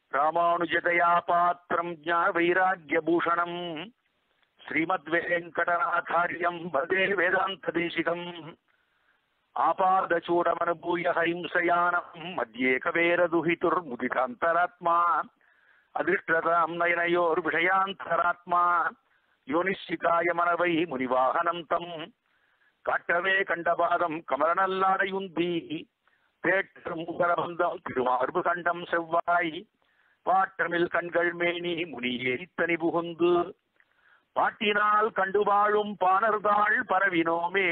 ராமானுஜதயா பாத்திரம் ஞான வைராக்கியபூஷணம் ஸ்ரீமத்வேங்கடநாதாரியம் வந்தே வேதாந்த தேசிகம் ஆபாதச்சூடமனுபூய ஹரிம்சயானம் மத்தியே கவேரதுஹிதுர் முதிதாந்தராத்மா அதிஷ்டதாம் நயனயோர் விஷயாந்தராத்மா யோனிஷிகாய மனவை முனிவாகனம் தம் காட்டவே கண்டபாதம் கமலநல்லாடையுந்தி தேற்றும் முகரபந்தம் திருமார்பு கண்டம் செவ்வாய் பாட்டமில் கண்கள் மேனி முனியே இத்தனி புகுந்து பாட்டினால் கண்டு வாழும் பாணர்தாள் பரவினோமே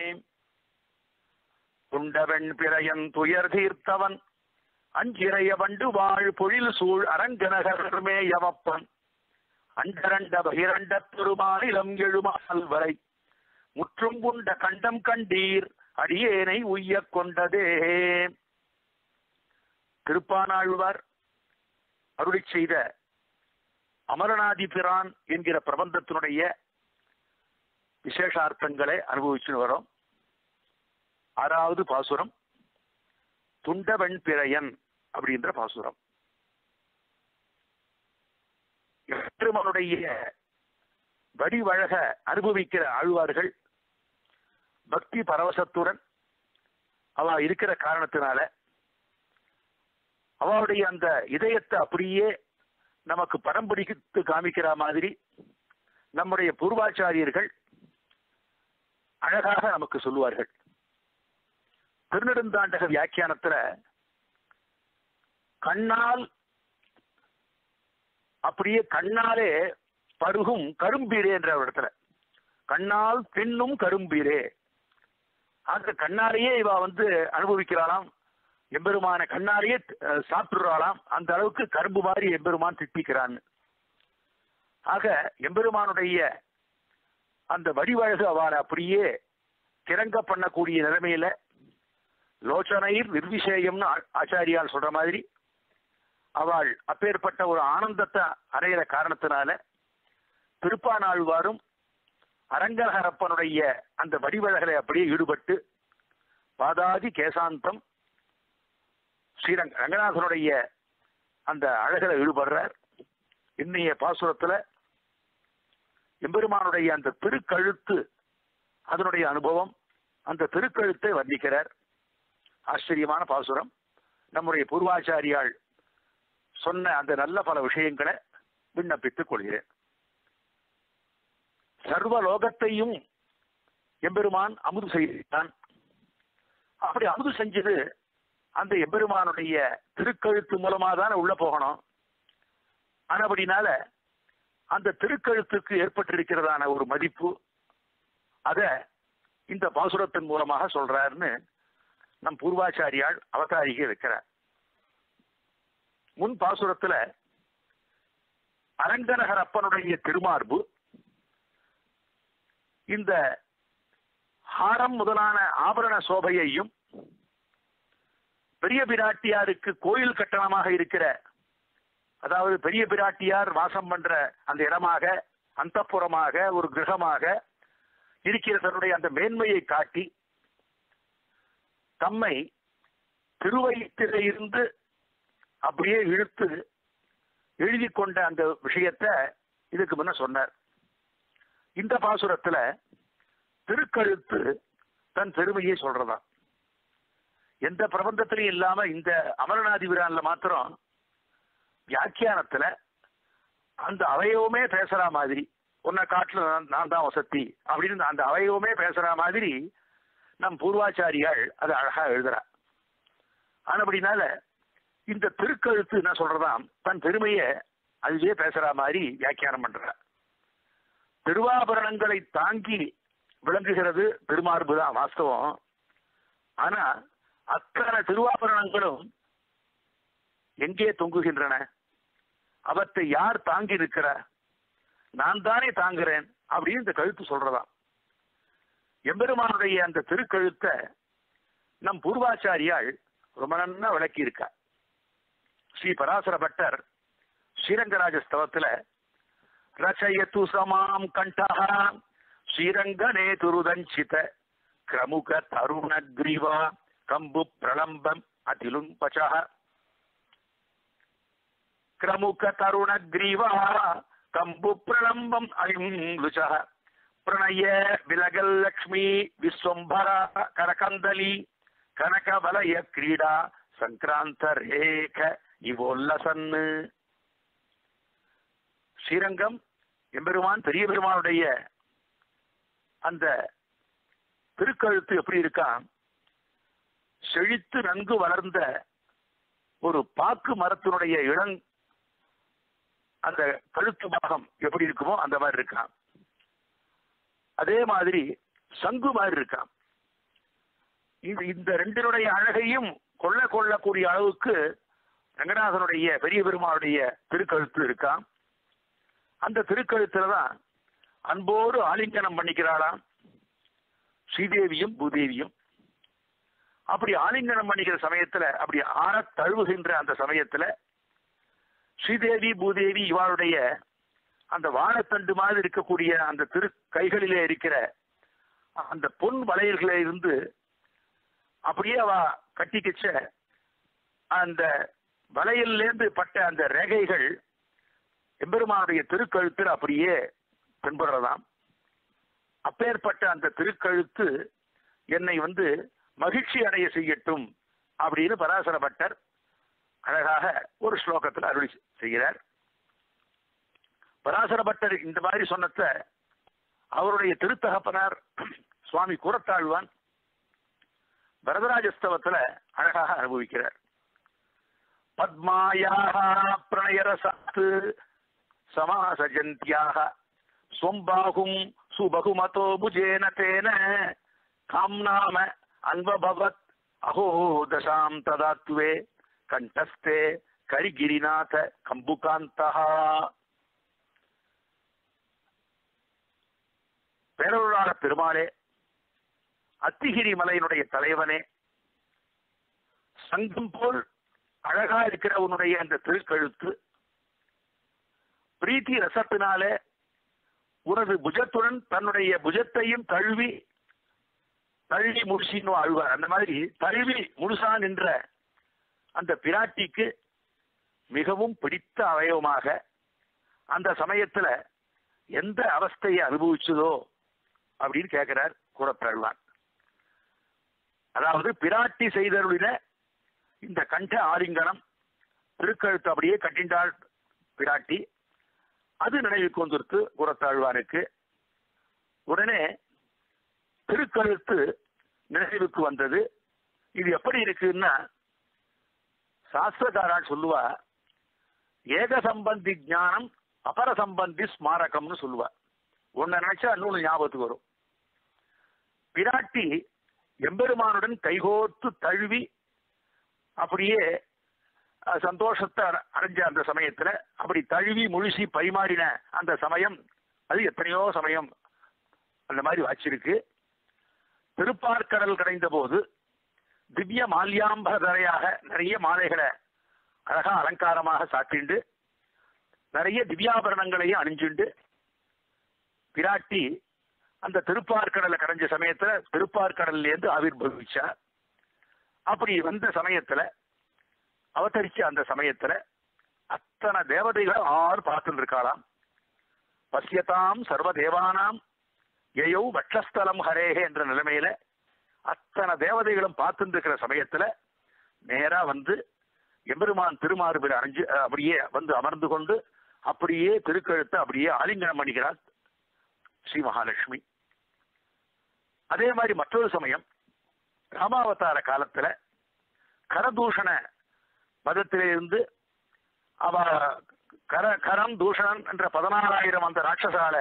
துண்டவெண் பிறையன் துயர் தீர்த்தவன் அஞ்சிறைய வண்டு வாழ் பொழில் சூழ் அரங்கநகர்மேயவப்பன் அண்டரண்ட பகிரண்ட பெருமானிலம் எழுமால் வரை முற்றும் குண்ட கண்டம் கண்டீர் அடியேனை உய்ய கொண்டதே. திருப்பானாழ்வார் அருளி செய்த அமரநாதி பிரான் என்கிற பிரபந்தத்தினுடைய விசேஷார்த்தங்களை அனுபவிச்சு வரோம். 6வது பாசுரம் துண்டவெண் பிறையன் அப்படின்ற பாசுரம். பெருமானுடைய வடிவழக அனுபவிக்கிற ஆழ்வார்கள் பக்தி பரவசத்துடன் அவ இருக்கிற காரணத்தினால அவளுடைய அந்த இதயத்தை அப்படியே நமக்கு படம் பிடித்து காமிக்கிற மாதிரி நம்முடைய பூர்வாச்சாரியர்கள் அழகாக நமக்கு சொல்லுவார்கள். திருநெடுந்தாண்டக வியாக்கியானத்துல கண்ணால் அப்படியே கண்ணாலே பருகும் கரும்பீரே என்ற ஒரு இடத்துல கண்ணால் பின்னும் கரும்பீரே, அந்த கண்ணாலேயே இவ அனுபவிக்கிறாளாம், எம்பெருமான கண்ணாலேயே சாப்பிடுறாளாம், அந்த அளவுக்கு கரும்பு மாதிரி எம்பெருமான் திட்டிக்கிறான்னு. ஆக எம்பெருமானுடைய அந்த வடிவழகு அவளை அப்படியே கிறங்க பண்ணக்கூடிய நிலைமையில லோச்சனையில் நிர்விஷேயம்னு ஆச்சாரியால் சொல்ற மாதிரி அவள் அப்பேற்பட்ட ஒரு ஆனந்தத்தை அடைகிற காரணத்தினால திருப்பானாழ்வாரும் அரங்கநகரப்பனுடைய அந்த வடிவழகளை அப்படியே ஈடுபட்டு பாதாதி கேசாந்தம் ரங்கநாதனுடைய அந்த அழகில் ஈடுபடுறார். இன்னைய பாசுரத்துல எம்பெருமானுடைய அந்த திருக்கழுத்து அதனுடைய அனுபவம், அந்த திருக்கழுத்தை வர்ணிக்கிறார். ஆச்சரியமான பாசுரம். நம்முடைய பூர்வாச்சாரியால் சொன்ன அந்த நல்ல பல விஷயங்களை விண்ணப்பித்துக் கொள்கிறேன். சர்வ லோகத்தையும் எம்பெருமான் அமுது செய்தான். அப்படி அமுது செஞ்சது அந்த எம்பெருமானுடைய திருக்கழுத்து மூலமா தான் உள்ள போகணும். ஆனபடினால அந்த திருக்கழுத்துக்கு ஏற்பட்டிருக்கிறதான ஒரு மதிப்பு அத இந்த பாசுரத்தின் மூலமாக சொல்றாருன்னு நம் பூர்வாச்சாரியால் அவதாரிகை வைக்கிறார். முன் பாசுரத்துல அரங்கநகரப்பனுடைய திருமார்பு இந்த ஹாரம் முதலான ஆபரண சோபையையும் பெரிய பிராட்டியாருக்கு கோயில் கட்டணமாக இருக்கிற, அதாவது பெரிய பிராட்டியார் வாசம் பண்ற அந்த இடமாக அந்தப்புறமாக ஒரு கிரகமாக இருக்கிற தன்னுடைய அந்த மேன்மையை காட்டி தம்மை திருவயிற்றில இருந்து அப்படியே இழுத்து எழுதி கொண்ட அந்த விஷயத்தை இதுக்கு முன்ன சொன்னார். இந்த பாசுரத்துல திருக்கழுத்து தன் பெருமையை சொல்றதா. எந்த பிரபந்தத்திலையும் இல்லாம இந்த அமரநாதி விரான்ல மாத்திரம் வியாக்கியானத்துல அந்த அவயவமே பேசுற மாதிரி, உன்னை காட்டுல நான் தான் வசதி அப்படின்னு அந்த அவயவமே பேசுற மாதிரி நம் பூர்வாச்சாரியால் அது அழகா எழுதுறா. ஆனபடினால இந்த திருக்கழுத்து என்ன சொல்றதாம், தன் பெருமையை அதுவே பேசுற மாதிரி வியாக்கியானம் பண்ற. திருவாபரணங்களை தாங்கி விளங்குகிறது திருமார்பு தான் வாஸ்தவம். ஆனா அத்தனை திருவாபரணங்களும் எங்கே தொங்குகின்றன, அவற்றை யார் தாங்கி இருக்கிற, நான் தானே தாங்குறேன் அப்படின்னு இந்த கழுத்து சொல்றதாம். எம்பெருமானுடைய அந்த திருக்கழுத்தை நம் பூர்வாச்சாரியால் ரொம்ப நன்னா விளக்கி இருக்கா. ஸ்ரீ பராசர பட்டர் ஸ்ரீரங்கராஜ ஸ்தவத்துல ரச்சயத்து சமாம் கண்டஹ ஸ்ரீரங்கனே துருதஞ்சித கிரமுக தருண கிரீவா கம்பு பிரலம்பம் அதிலும் பச்சஹ வக்ரமுக தருண கிரீவா கம்பு பிரலம்பம் அலிம்லுச பிரணய விலகல் லக்ஷ்மி விஸ்வம்பரா கரகந்தலி கனகவலய கிரீடா சங்கிராந்த ரேக இவோல்லசன்னு. ஸ்ரீரங்கம் எம்பெருமான் பெரிய பெருமானுடைய அந்த திருக்கழுத்து எப்படி இருக்கான், செழித்து நன்கு வளர்ந்த ஒரு பாக்கு மரத்தினுடைய அந்த கழுத்து பாகம் எப்படி இருக்குமோ அந்த மாதிரி இருக்கான். அதே மாதிரி சங்கு மாதிரி இருக்கான். இந்த ரெண்டினுடைய அழகையும் கொள்ளக்கூடிய அளவுக்கு ரங்கநாதனுடைய பெரிய பெருமானுடைய திருக்கழுத்து இருக்கான். அந்த திருக்கழுத்துலதான் அன்போடு ஆலிங்கனம் பண்ணிக்கிறாளாம் ஸ்ரீதேவியும் பூதேவியும். அப்படி ஆலிங்கனம் பண்ணிக்கிற சமயத்துல, அப்படி ஆற தழுவுகின்ற அந்த சமயத்துல ஸ்ரீதேவி பூதேவி இவாளுடைய அந்த வாழைத்தண்டு மாதிரி இருக்கக்கூடிய அந்த திரு கைகளிலே இருக்கிற அந்த பொன் வளையல்களை இருந்து அப்படியே அவ கட்டிக்கிச்ச அந்த வளையல்லேருந்து பட்ட அந்த ரேகைகள் எம்பெருமானுடைய திருக்கழுத்தில் அப்படியே தென்படுறதாம். அப்பேற்பட்ட அந்த திருக்கழுத்து என்னை மகிழ்ச்சி அடைய செய்யட்டும் அப்படின்னு பராசர பட்டர் அழகாக ஒரு ஸ்லோகத்தில் அருளி செய்கிறார். பராசர பட்டர் இந்த மாதிரி சொன்னத அவருடைய திருத்தகப்பனார் சுவாமி கூரத்தாழ்வான் வரதராஜஸ்தவத்துல அழகாக அனுபவிக்கிறார். பத்மாயாக பிரணயரசாத்து சமாசஜந்தியாக ஸ்வம்பாகும் சுபகுமதோ புஜேன தேன காம்நாம அன்பபவத் அஹோ தசாம் ததாத்வே கண்டஸ்தே கரிகிரிநாத கம்புகாந்தா. பேரருளாள பெருமாளே, அத்திகிரி மலையினுடைய தலைவனே, சங்கம் போல் அழகா இருக்கிற உன்னுடைய அந்த திருக்கழுத்து பிரீத்தி ரசத்தினாலே உனது புஜத்துடன் தன்னுடைய புஜத்தையும் தழுவி முடிச்சின்னு ஆழ்வார். அந்த மாதிரி தழுவி முழுசா நின்ற அந்த பிராட்டிக்கு மிகவும் பிடித்த அவயவமாக அந்த சமயத்துல எந்த அவஸ்தையை அனுபவிச்சதோ அப்படின்னு கேட்கிறார் கூரத்தாழ்வான். அதாவது பிராட்டி செய்தருளின இந்த கண்ட ஆலிங்கனம் திருக்கழுத்து அப்படியே கட்டிண்டாள் பிராட்டி. அது நினைவுக்கு வந்துருக்கு கூரத்தாழ்வானுக்கு. உடனே திருக்கழுத்து நினைவுக்கு வந்தது. இது எப்படி இருக்குன்னா, சாஸ்திரக்காரால் சொல்லுவா ஏக சம்பந்தி ஞானம் அபர சம்பந்தி ஸ்மாரகம்னு சொல்லுவா. ஒன்ன நினைச்சா இன்னொன்னு ஞாபகத்துக்கு வரும். பிராட்டி எம்பெருமானுடன் கைகோர்த்து தழுவி அப்படியே சந்தோஷத்தை அடைஞ்ச அந்த சமயத்துல அப்படி தழுவி முழுசி பரிமாறின அந்த சமயம் அது எத்தனையோ சமயம் அந்த மாதிரி வாச்சிருக்கு. திருப்பார்கடல் கடைந்த போது திவ்ய மால்யாம்பதரையாக நிறைய மாலைகளை அழகா அலங்காரமாக சாத்திண்டு நிறைய திவ்யாபரணங்களையும் அணிஞ்சுண்டு பிராட்டி அந்த திருப்பார்கடலை கடைஞ்ச சமயத்துல திருப்பார்கடல்ல இருந்து ஆவிர்பவிச்சா. அப்படி வந்த சமயத்துல அவதரிச்ச அந்த சமயத்துல அத்தனை தேவதைகள் ஆறு பார்த்துட்டு இருக்காளாம். பசியதாம் சர்வ தேவானாம் எயோ வட்சஸ்தலம் ஹரேகே என்ற நிலைமையில அத்தனை தேவதைகளும் பார்த்துட்டு இருக்கிற சமயத்துல நேரா எம்பெருமான் திருமார்பில் அணிஞ்சு அப்படியே அமர்ந்து கொண்டு அப்படியே திருக்கழுத்தை அப்படியே ஆலிங்கனம் பண்ணிக்கிறார் ஸ்ரீ மகாலட்சுமி. அதே மாதிரி மற்றொரு சமயம் ராமாவதார காலத்துல கரதூஷண மதத்திலிருந்து அவ கரம் தூஷணன் என்ற 16,000 அந்த ராட்சசால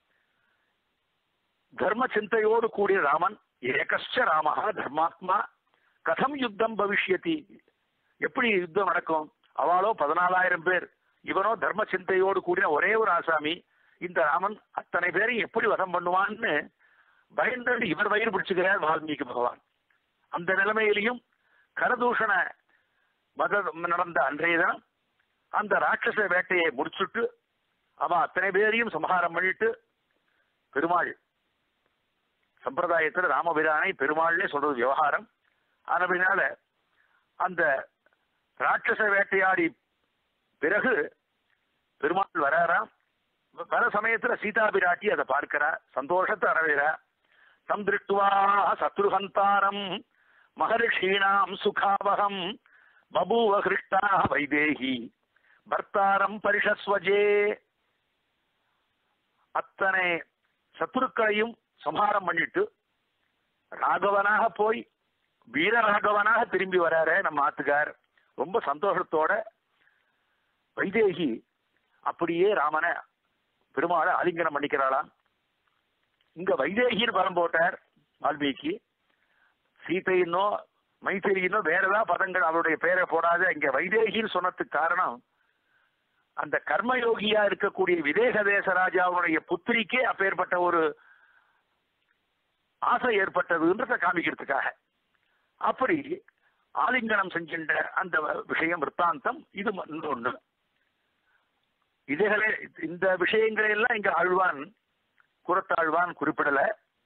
தர்ம சிந்தையோடு கூடிய ராமன் ஏகஸ்ச ராமஹா தர்மாத்மா கதம் யுத்தம் பவிஷ்யதி, எப்படி யுத்தம் நடக்கும்? அவளோ 14,000 பேர், இவனோ தர்ம சிந்தையோடு கூடின ஒரே ஒரு ஆசாமி. இந்த ராமன் அத்தனை பேரையும் எப்படி வதம் பண்ணுவான்னு பயந்து இவர் வயிறு பிடிச்சுக்கிறார் வால்மீகி பகவான். அந்த நிலைமையிலையும் கரதூஷண மதம் நடந்த அன்றைய தினம் அந்த ராட்சச வேட்டையை முடிச்சுட்டு அவன் அத்தனை பேரையும் சம்ஹாரம் பண்ணிட்டு பெருமாள் சம்பிரதாயத்தில் ராமபிரானை பெருமாள்னே சொல்றது விவகாரம். ஆனபினால அந்த ராட்சச வேட்டையாடி பிறகு பெருமாள் வராராம். பல சமயத்துல சீதா பிராட்டி அதை பார்க்கிறா, சந்தோஷத்தை அறவிறா. தம் திருஷ்டுவா சத்ருஹந்தாரம் மகர்ஷீணாம் சுகாவகம் பபூவ ஹிருஷ்டா வைதேகி பர்த்தாரம் பரிஷஸ்வஜே. அத்தனை சத்துருக்களையும் சம்ஹாரம் பண்ணிட்டு ராகவனாக போய் வீரராகவனாக திரும்பி வராரு நம்ம ஆத்துக்கார். ரொம்ப சந்தோஷத்தோட வைதேகி அப்படியே ராமனை பெருமாளை ஆலிங்கனம் பண்ணிக்கிறாளாம். இங்க வைதேகின்னு பலம் போட்டார் வால்மீகி. சீதையினோ மைத்திரியினோ வேற ஏதாவது பதங்கள் அவருடைய பெயரை போடாத இங்க வைதேகின்னு சொன்னதுக்கு காரணம் அந்த கர்மயோகியா இருக்கக்கூடிய விதேக தேசராஜாவுடைய புத்திரிக்கே அப்பேற்பட்ட ஒரு ஆசை ஏற்பட்டதுன்றத காமிக்கிறதுக்காக அப்படி ஆலிங்கனம் செஞ்சின்ற அந்த விஷயம் விற்த்தாந்தம் இது ஒண்ணு. இதுகளே இந்த விஷயங்களை எல்லாம் இங்க ஆழ்வான் குரத்தாழ்வான் குறிப்பிடல.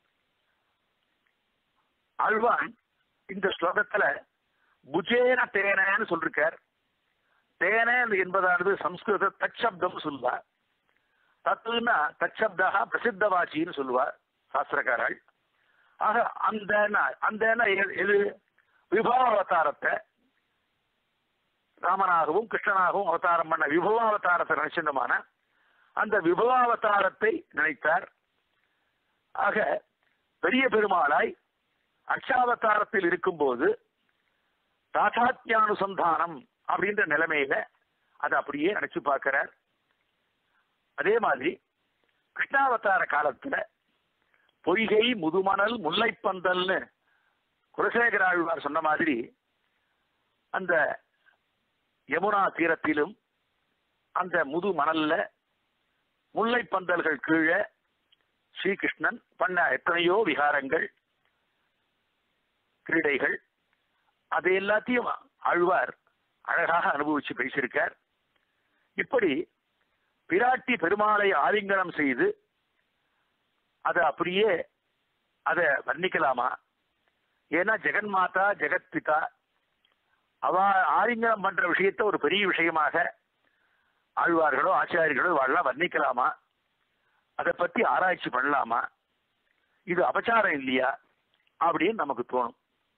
ஆழ்வான் இந்த ஸ்லோகத்துல புஜேன தேனன்னு சொல்லிருக்கார். தேன என்பதானது சம்ஸ்கிருத தச்சப்தம் சொல்லுவார். தத்துனா தச்சப்தா பிரசித்தவாச்சின்னு சொல்லுவார் சாஸ்திரக்காரர்கள். ஆக அந்த எது விபவாவதாரத்தை ராமனாகவும் கிருஷ்ணனாகவும் அவதாரம் பண்ண விபவாவதாரத்தை நினைச்சிருந்தமான அந்த விபவாவதாரத்தை நினைத்தார். ஆக பெரிய பெருமாளாய் அக்ஷாவதாரத்தில் இருக்கும்போது தாதாத்யானுசந்தானம் அப்படின்ற நிலைமையில அதை அப்படியே நினைச்சு பார்க்கிறார். அதே மாதிரி கிருஷ்ணாவதார காலத்துல பொய்கை முதுமணல் முல்லைப்பந்தல்னு குலசேகர ஆழ்வார் சொன்ன மாதிரி அந்த யமுனா தீரத்திலும் அந்த முது மணல்ல முல்லைப்பந்தல்கள் கீழே ஸ்ரீகிருஷ்ணன் பண்ண எத்தனையோ விகாரங்கள் கிரீடைகள் அது எல்லாத்தையும் ஆழ்வார் அழகாக அனுபவிச்சு பேசியிருக்கார். இப்படி பிராட்டி பெருமாளை ஆலிங்கனம் செய்து அதை அப்படியே அதை வர்ணிக்கலாமா? ஏன்னா ஜெகன்மாதா ஜெகத் பிதா அவ ஆலிங்கனம் பண்ற விஷயத்த ஒரு பெரிய விஷயமாக ஆழ்வார்களோ ஆச்சாரியர்களோ வாழலாம் வர்ணிக்கலாமா? அதை பத்தி ஆராய்ச்சி பண்ணலாமா? இது அபச்சாரம் இல்லையா அப்படின்னு நமக்கு தோணும்.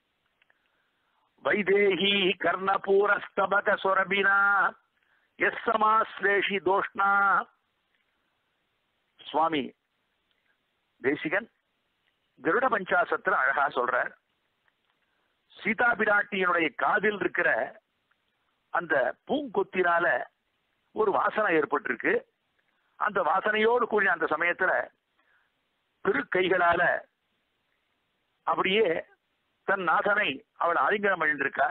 வைதேகி கர்ணபூரஸ்தபக சொரபினா எஸ் சமாஸ்லேஷி தோஷ்ணா. சுவாமி தேசிகன் கருட பஞ்சாசத்துல அழகா சொல்றார். சீதா பிராட்டியினுடைய காதில் இருக்கிற அந்த பூங்கொத்தினால ஒரு வாசனை ஏற்பட்டிருக்கு. அந்த வாசனையோடு கூடிய அந்த சமயத்துல திருக்கைகளால அப்படியே தன் நாதனை அவள் ஆலிங்கனம் பண்ணிருக்கா.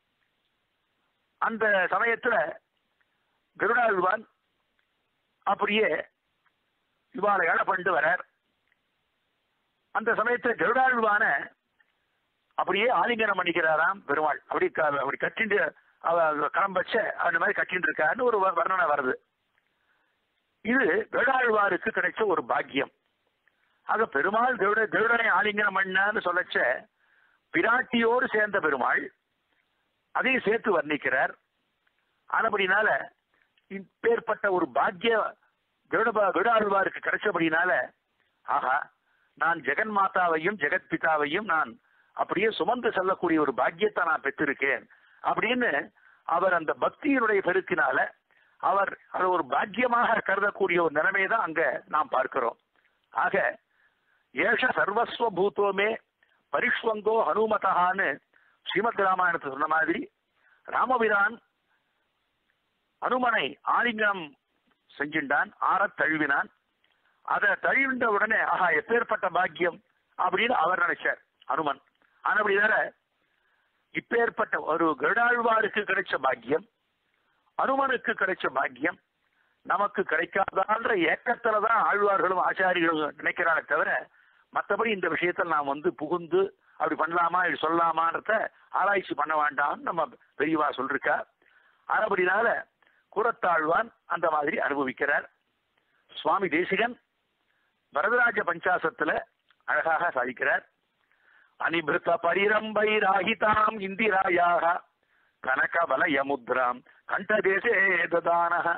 அந்த சமயத்துல கருடாழ்வான் அப்படியே இவாளை ஏழை பண்ணிட்டு வரார். அந்த சமயத்துல கருடாழ்வான அப்படியே ஆலிங்கனம் பண்ணிக்கிறாராம் பெருமாள். அப்படி கட்டிண்டு களம் வச்ச அந்த மாதிரி கட்டின்னு இருக்காருன்னு ஒரு வர்ணனை வருது. இது கருடாழ்வாருக்கு கிடைச்ச ஒரு பாக்கியம். ஆக பெருமாள் கருடனை ஆலிங்கனம் பண்ணான்னு சொல்லச்ச பிராட்டியோடு சேர்ந்த பெருமாள் அதையும் சேர்த்து வர்ணிக்கிறார். ஆனபடினால இப்பேற்பட்ட ஒரு பாக்கிய கருடாழ்வாருக்கு கிடைச்சபடினால ஆஹா நான் ஜெகன் மாதாவையும் ஜெகத் பிதாவையும் நான் அப்படியே சுமந்து செல்லக்கூடிய ஒரு பாக்கியத்தை நான் பெற்றிருக்கேன் அப்படின்னு அவர் அந்த பக்தியினுடைய பெருக்கினால அவர் அதை ஒரு பாக்கியமாக கருதக்கூடிய ஒரு நிலைமையை தான் அங்க நாம் பார்க்கிறோம். ஆக ஏஷ சர்வஸ்வ பூதோமே பரிஷ்வங்கோ ஹனுமதான்னு ஸ்ரீமத் ராமாயணத்தை சொன்ன மாதிரி ராமபிரான் அனுமனை ஆலிங்கனம் செஞ்சின்றான், ஆறத் தழுவினான். அதை தழுவின்ற உடனே ஆஹா எப்பேற்பட்ட பாக்கியம் அப்படின்னு அவர் நினைச்சார் அனுமன். ஆனபடினால இப்பேற்பட்ட ஒரு கருடாழ்வாருக்கு கிடைச்ச பாக்கியம் அனுமனுக்கு கிடைச்ச பாக்கியம் நமக்கு கிடைக்காதான்ற ஏக்கத்துலதான் ஆழ்வார்களும் ஆச்சாரிகளும் நினைக்கிறானே தவிர மற்றபடி இந்த விஷயத்தில் நாம் புகுந்து அப்படி பண்ணலாமா இப்படி சொல்லலாமான்றத ஆராய்ச்சி பண்ண வேண்டாம்னு நம்ம பெரியவா சொல்லிருக்கா. ஆனபடினால கூறத்தாழ்வான் அந்த மாதிரி அனுபவிக்கிறார். சுவாமி தேசிகன் வரதராஜ பஞ்சாசத்துல அழகாக சாதிக்கிறார். அனிபிருத்த பரிரம்பை ராகிதாம் இந்திராயாக கனக வலயமுத்ராம் கண்டதேசே ததானஹ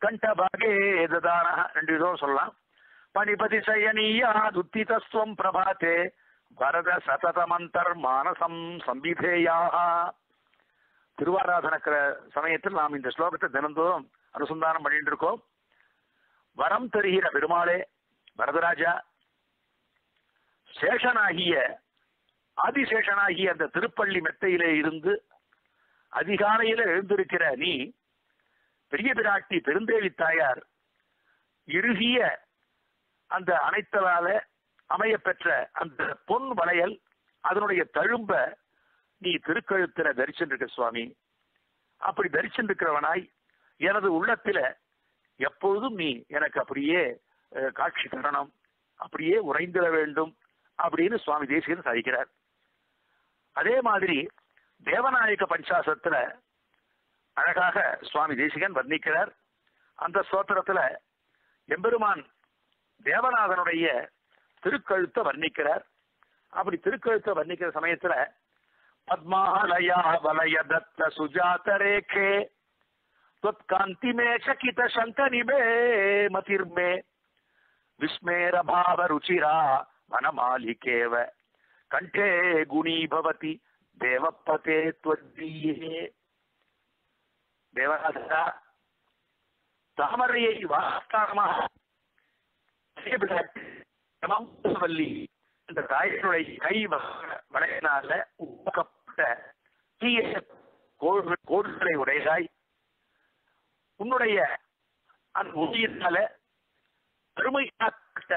கண்டபாகே ததான, ரெண்டு விதம் சொல்லலாம். பணிபதி சயனீயா துத்திதஸ்வம் பிரபாத்தே வரத சததமந்தர் மானசம் சம்பிதேயாக. திருவாராதனக்கிற சமயத்தில் நாம் இந்த ஸ்லோகத்தை தினந்தோறும் அனுசந்தானம் பண்ணிட்டு இருக்கோம். வரம் தருகிற பெருமாளே வரதராஜா, சேஷனாகிய ஆதிசேஷனாகிய அந்த திருப்பள்ளி மெத்தையிலே இருந்து அதிகாலையில எழுந்திருக்கிற நீ, பெரிய பிராட்டி பெருந்தேவி தாயார் இறுகிய அந்த அனைத்தலால அமைய பெற்ற அந்த பொன் வளையல், அதனுடைய தழும்ப நீ திருக்கழுத்துல தரிச்சுருக்க சுவாமி. அப்படி தரிச்சுருக்கிறவனாய் எனது உள்ளத்தில எப்பொழுதும் நீ எனக்கு அப்படியே காட்சி தரணும், அப்படியே உறைந்திட வேண்டும் அப்படின்னு சுவாமி தேசிகன் சாதிக்கிறார். அதே மாதிரி தேவநாயக பஞ்சாசத்துல அழகாக சுவாமி தேசிகன் வர்ணிக்கிறார். அந்த ஸ்தோத்திரத்துல எம்பெருமான் தேவநாதனுடைய திருக்கழுத்தை வர்ணிக்கிறார். அப்படி திருக்கழுத்தை வர்ணிக்கிற சமயத்துல பத்மாலயா வலய தத்த சுஜாத ரேகே त्वत्कान्तिमे शकित शङ्कनिभे मतिर्मे विस्मेरभाव रुचिरा वनमालिकेव कण्ठे गुणी भवति देवपते त्वद्दीये. தேவநாதா, தாமரையை வாஸ்தானமாக வள்ளி இந்த தாயினுடைய கை வளையினால உருவாக்கப்பட்ட தீய கோடுகளை உடையதாய் உன்னுடைய அந்த உயிரினால பெருமையாக்கப்பட்ட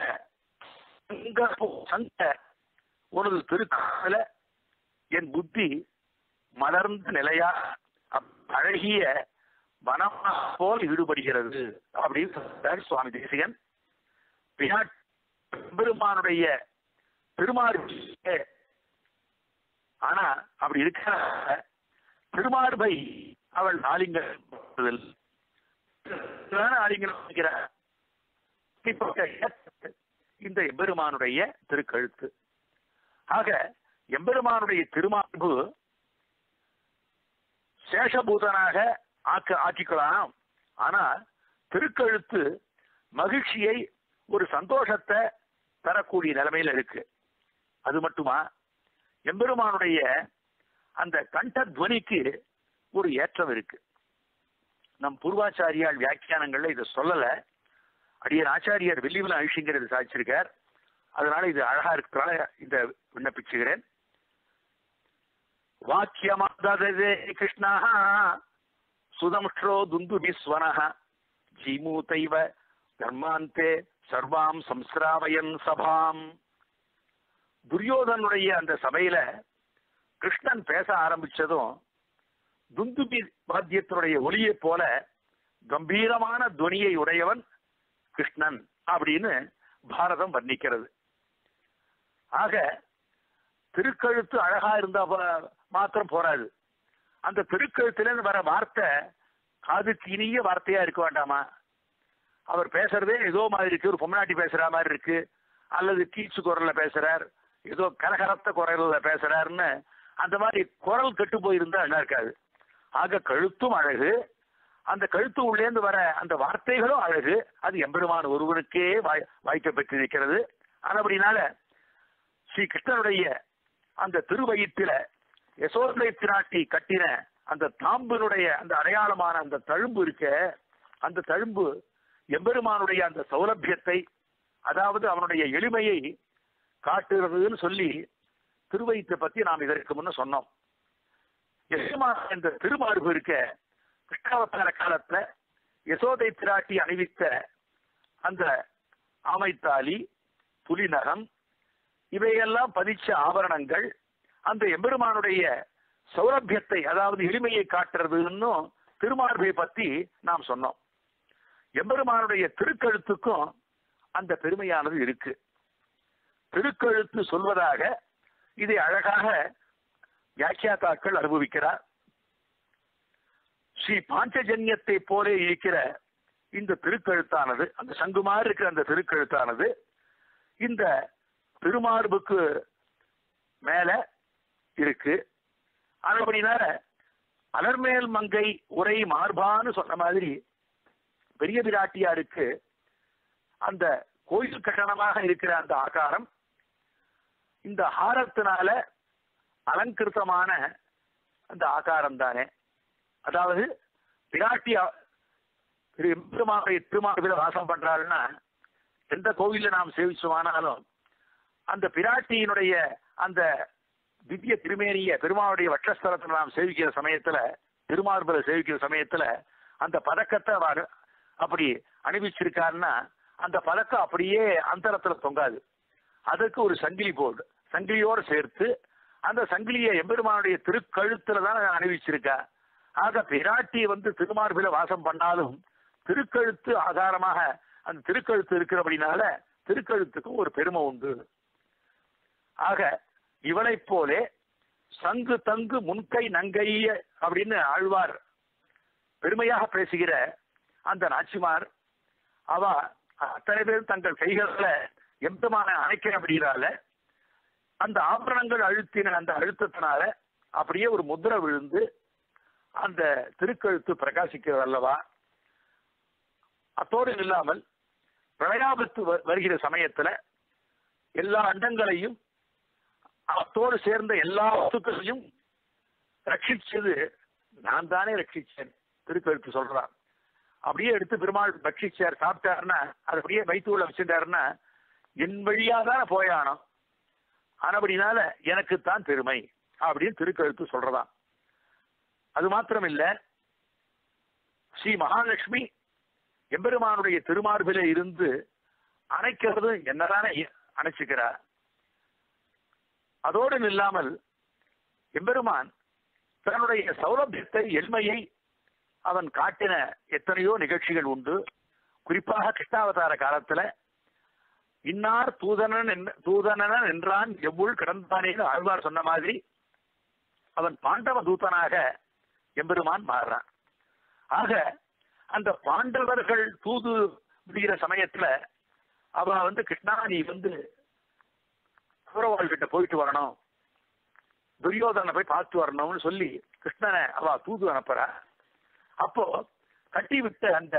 உனது திருக்கால என் புத்தி மலர்ந்த நிலையா அழகிய வனம் போல் ஈடுபடுகிறது அப்படின்னு சொல்றார் சுவாமி தேசிகன். பெருமானுடைய திருமார்பு, ஆனா அப்படி இருக்கிற திருமார்பை அவள் ஆலிங்கல் இந்த எம்பெருமானுடைய திருக்கழுத்து. ஆக எம்பெருமானுடைய திருமார்பு சேஷபூதனாக ஆக்கிக்கலாம். ஆனா திருக்கழுத்து மகிழ்ச்சியை, ஒரு சந்தோஷத்தை தரக்கூடிய நிலைமையில இருக்கு. அது மட்டுமா, எம்பெருமானுடைய அந்த கண்டத்வனிக்கு ஒரு ஏற்றம் இருக்கு. நம் பூர்வாச்சாரியால் வியாக்கியானங்கள்ல இதை சொல்லல, அடியன் ஆச்சாரியார் வெள்ளிவில அழிஷிங்கிறது சாதிச்சிருக்கார். அதனால இது அழகா இருக்கிறால இந்த விண்ணப்பிச்சுகிறேன். வாக்கியமாதே கிருஷ்ணா சுதம்ஷ்ரோ துந்துபிஸ்வனஹ ஜீமூதைவ தர்மாந்தே சர்வாம் சம்ஸ்ராவயன் சபாம். துரியோதனுடைய அந்த சபையில கிருஷ்ணன் பேச ஆரம்பிச்சதும் துந்துபி வாத்தியத்தினுடைய ஒளியை போல கம்பீரமான துவனியை உடையவன் கிருஷ்ணன் அப்படின்னு பாரதம் வர்ணிக்கிறது. ஆக திருக்கழுத்து அழகா இருந்தா மாத்திரம் போராது, அந்த திருக்கழுத்திலிருந்து வர வார்த்தை காதுக்கு இனிய வார்த்தையா இருக்க வேண்டாமா? அவர் பேசுறதே ஏதோ மாதிரி இருக்கு, ஒரு பொம்னாட்டி பேசுற மாதிரி இருக்கு, அல்லது கீச்சு குரல்ல பேசுறார், ஏதோ கரகரத்த குரல்ல பேசுறாருன்னு அந்த மாதிரி குரல் கெட்டு போயிருந்தா என்ன இருக்காது. ஆக கழுத்தும் அழகு, அந்த கழுத்து உள்ளேந்து வர அந்த வார்த்தைகளும் அழகு. அது எம்பெருமான் ஒருவனுக்கே வாய்க்க பெற்று இருக்கிறது. அப்படினால ஸ்ரீ கிருஷ்ணனுடைய அந்த திருவயிற்றில யசோதை பிராட்டி கட்டின அந்த தாம்பினுடைய அந்த அடையாளமான அந்த தழும்பு இருக்க, அந்த தழும்பு எம்பெருமானுடைய அந்த சௌலபியத்தை, அதாவது அவனுடைய எளிமையை காட்டுறதுன்னு சொல்லி திருவயிற்றை பத்தி நாம் இதற்கு முன்ன சொன்னோம். இந்த திருமார்பு இருக்க கிருஷ்ணாவதார காலத்துல யசோதை பிராட்டி அணிவித்த அந்த ஆமைத்தாலி, புலிநகம், இவையெல்லாம் பதிச்ச ஆபரணங்கள் அந்த எம்பெருமானுடைய சௌலபியத்தை, அதாவது எளிமையை காட்டுறதுன்னு திருமார்பை பத்தி நாம் சொன்னோம். எம்பெருமானுடைய திருக்கழுத்துக்கும் அந்த பெருமையானது இருக்கு. திருக்கழுத்து சொல்வதாக இதை அழகாக வியாக்கியாத்தாக்கள் அனுபவிக்கிறார். ஸ்ரீ பாஞ்சஜன்யத்தை போல இருக்கிற இந்த திருக்கழுத்தானது, அந்த சங்குமாறு இருக்கிற அந்த திருக்கழுத்தானது இந்த திருமார்புக்கு மேல இருக்கு. அதுபடினால அலர்மேல் மங்கை உரை மார்பான்னு சொன்ன மாதிரி பெரிய பிராட்டியாருக்கு அந்த கோயில் கட்டணமாக இருக்கிற அந்த ஆகாரம் இந்த ஹாரத்தினால அலங்கிருத்தமான அந்த ஆகாரம் தானே. அதாவது பிராட்டி திருமார்பில வாசம் பண்றாருன்னா எந்த கோவில்ல நாம் சேவிச்சோமானாலும் அந்த பிராட்டியினுடைய அந்த திவ்ய திருமேனிய பெருமாளுடைய வட்சஸ்தலத்தில் நாம் சேவிக்கிற சமயத்துல, திருமார்பில சேவிக்கிற சமயத்துல அந்த பதக்கத்தை அப்படி அணிவிச்சிருக்காருன்னா அந்த பதக்கம் அப்படியே அந்தரத்துல தொங்காது. அதுக்கு ஒரு சங்கிலி போர்டு, சங்கிலியோடு சேர்த்து அந்த சங்கிலியை எம்பெருமானுடைய திருக்கழுத்துல தான் அணிவிச்சிருக்கா. ஆக பிராட்டி திருமார்பில வாசம் பண்ணாலும் திருக்கழுத்து ஆதாரமாக அந்த திருக்கழுத்து இருக்கிறபடினால திருக்கழுத்துக்கும் ஒரு பெருமை உண்டு. ஆக இவளை போலே சங்கு தங்கு முன்கை நங்கைய அப்படின்னு ஆழ்வார் பெருமையாக பேசுகிற அந்த நாச்சிமார் அவ அத்தனை பேர் தங்கள் கைகளை எம்பெருமான அணைக்க அப்படின்னால அந்த ஆபரணங்கள் அழுத்தின அந்த அழுத்தத்தினால அப்படியே ஒரு முத்திரை விழுந்து அந்த திருக்கழுத்து பிரகாசிக்கிறது அல்லவா. அத்தோடு இல்லாமல் பிரளயாபத்து வருகிற சமயத்துல எல்லா அண்டங்களையும் அத்தோடு சேர்ந்த எல்லா வஸ்துக்களையும் ரட்சிச்சது நான் தானே ரட்சிச்சேன் திருக்கழுத்து சொல்றான். அப்படியே எடுத்து பெருமாள் பட்சிச்சார், சாப்பிட்டாருன்னா அது அப்படியே வயிற்றுள்ள வச்சுட்டாருன்னா என் வழியா தானே போயானோ, ஆனபடினால எனக்குத்தான் பெருமை அப்படின்னு திருக்கழுத்து சொல்றதான். அது மாத்திரம் இல்ல, ஸ்ரீ மகாலட்சுமி எம்பெருமானுடைய திருமார்பில இருந்து அணைக்கிறது என்னதானே அணைச்சுக்கிறார். அதோடு இல்லாமல் எம்பெருமான் தன்னுடைய சௌலபியத்தை எளிமையை அவன் காட்டின எத்தனையோ நிகழ்ச்சிகள் உண்டு. குறிப்பாக கிருஷ்ணாவதார காலத்துல இன்னார் தூதனன் என்றான் எவ்வுள் கிடந்தானேன்னு ஆழ்வார் சொன்ன மாதிரி அவன் பாண்டவ தூதனாக எம்பெருமான் மாறுறான். ஆக அந்த பாண்டவர்கள் தூது விடுகிற சமயத்துல அவ கிருஷ்ணா நீ கௌரவாள் கிட்ட போயிட்டு வரணும், துரியோதனை போய் பார்த்து வரணும்னு சொல்லி கிருஷ்ணனை அவ தூது அனுப்புறா. அப்போ கட்டி விட்ட அந்த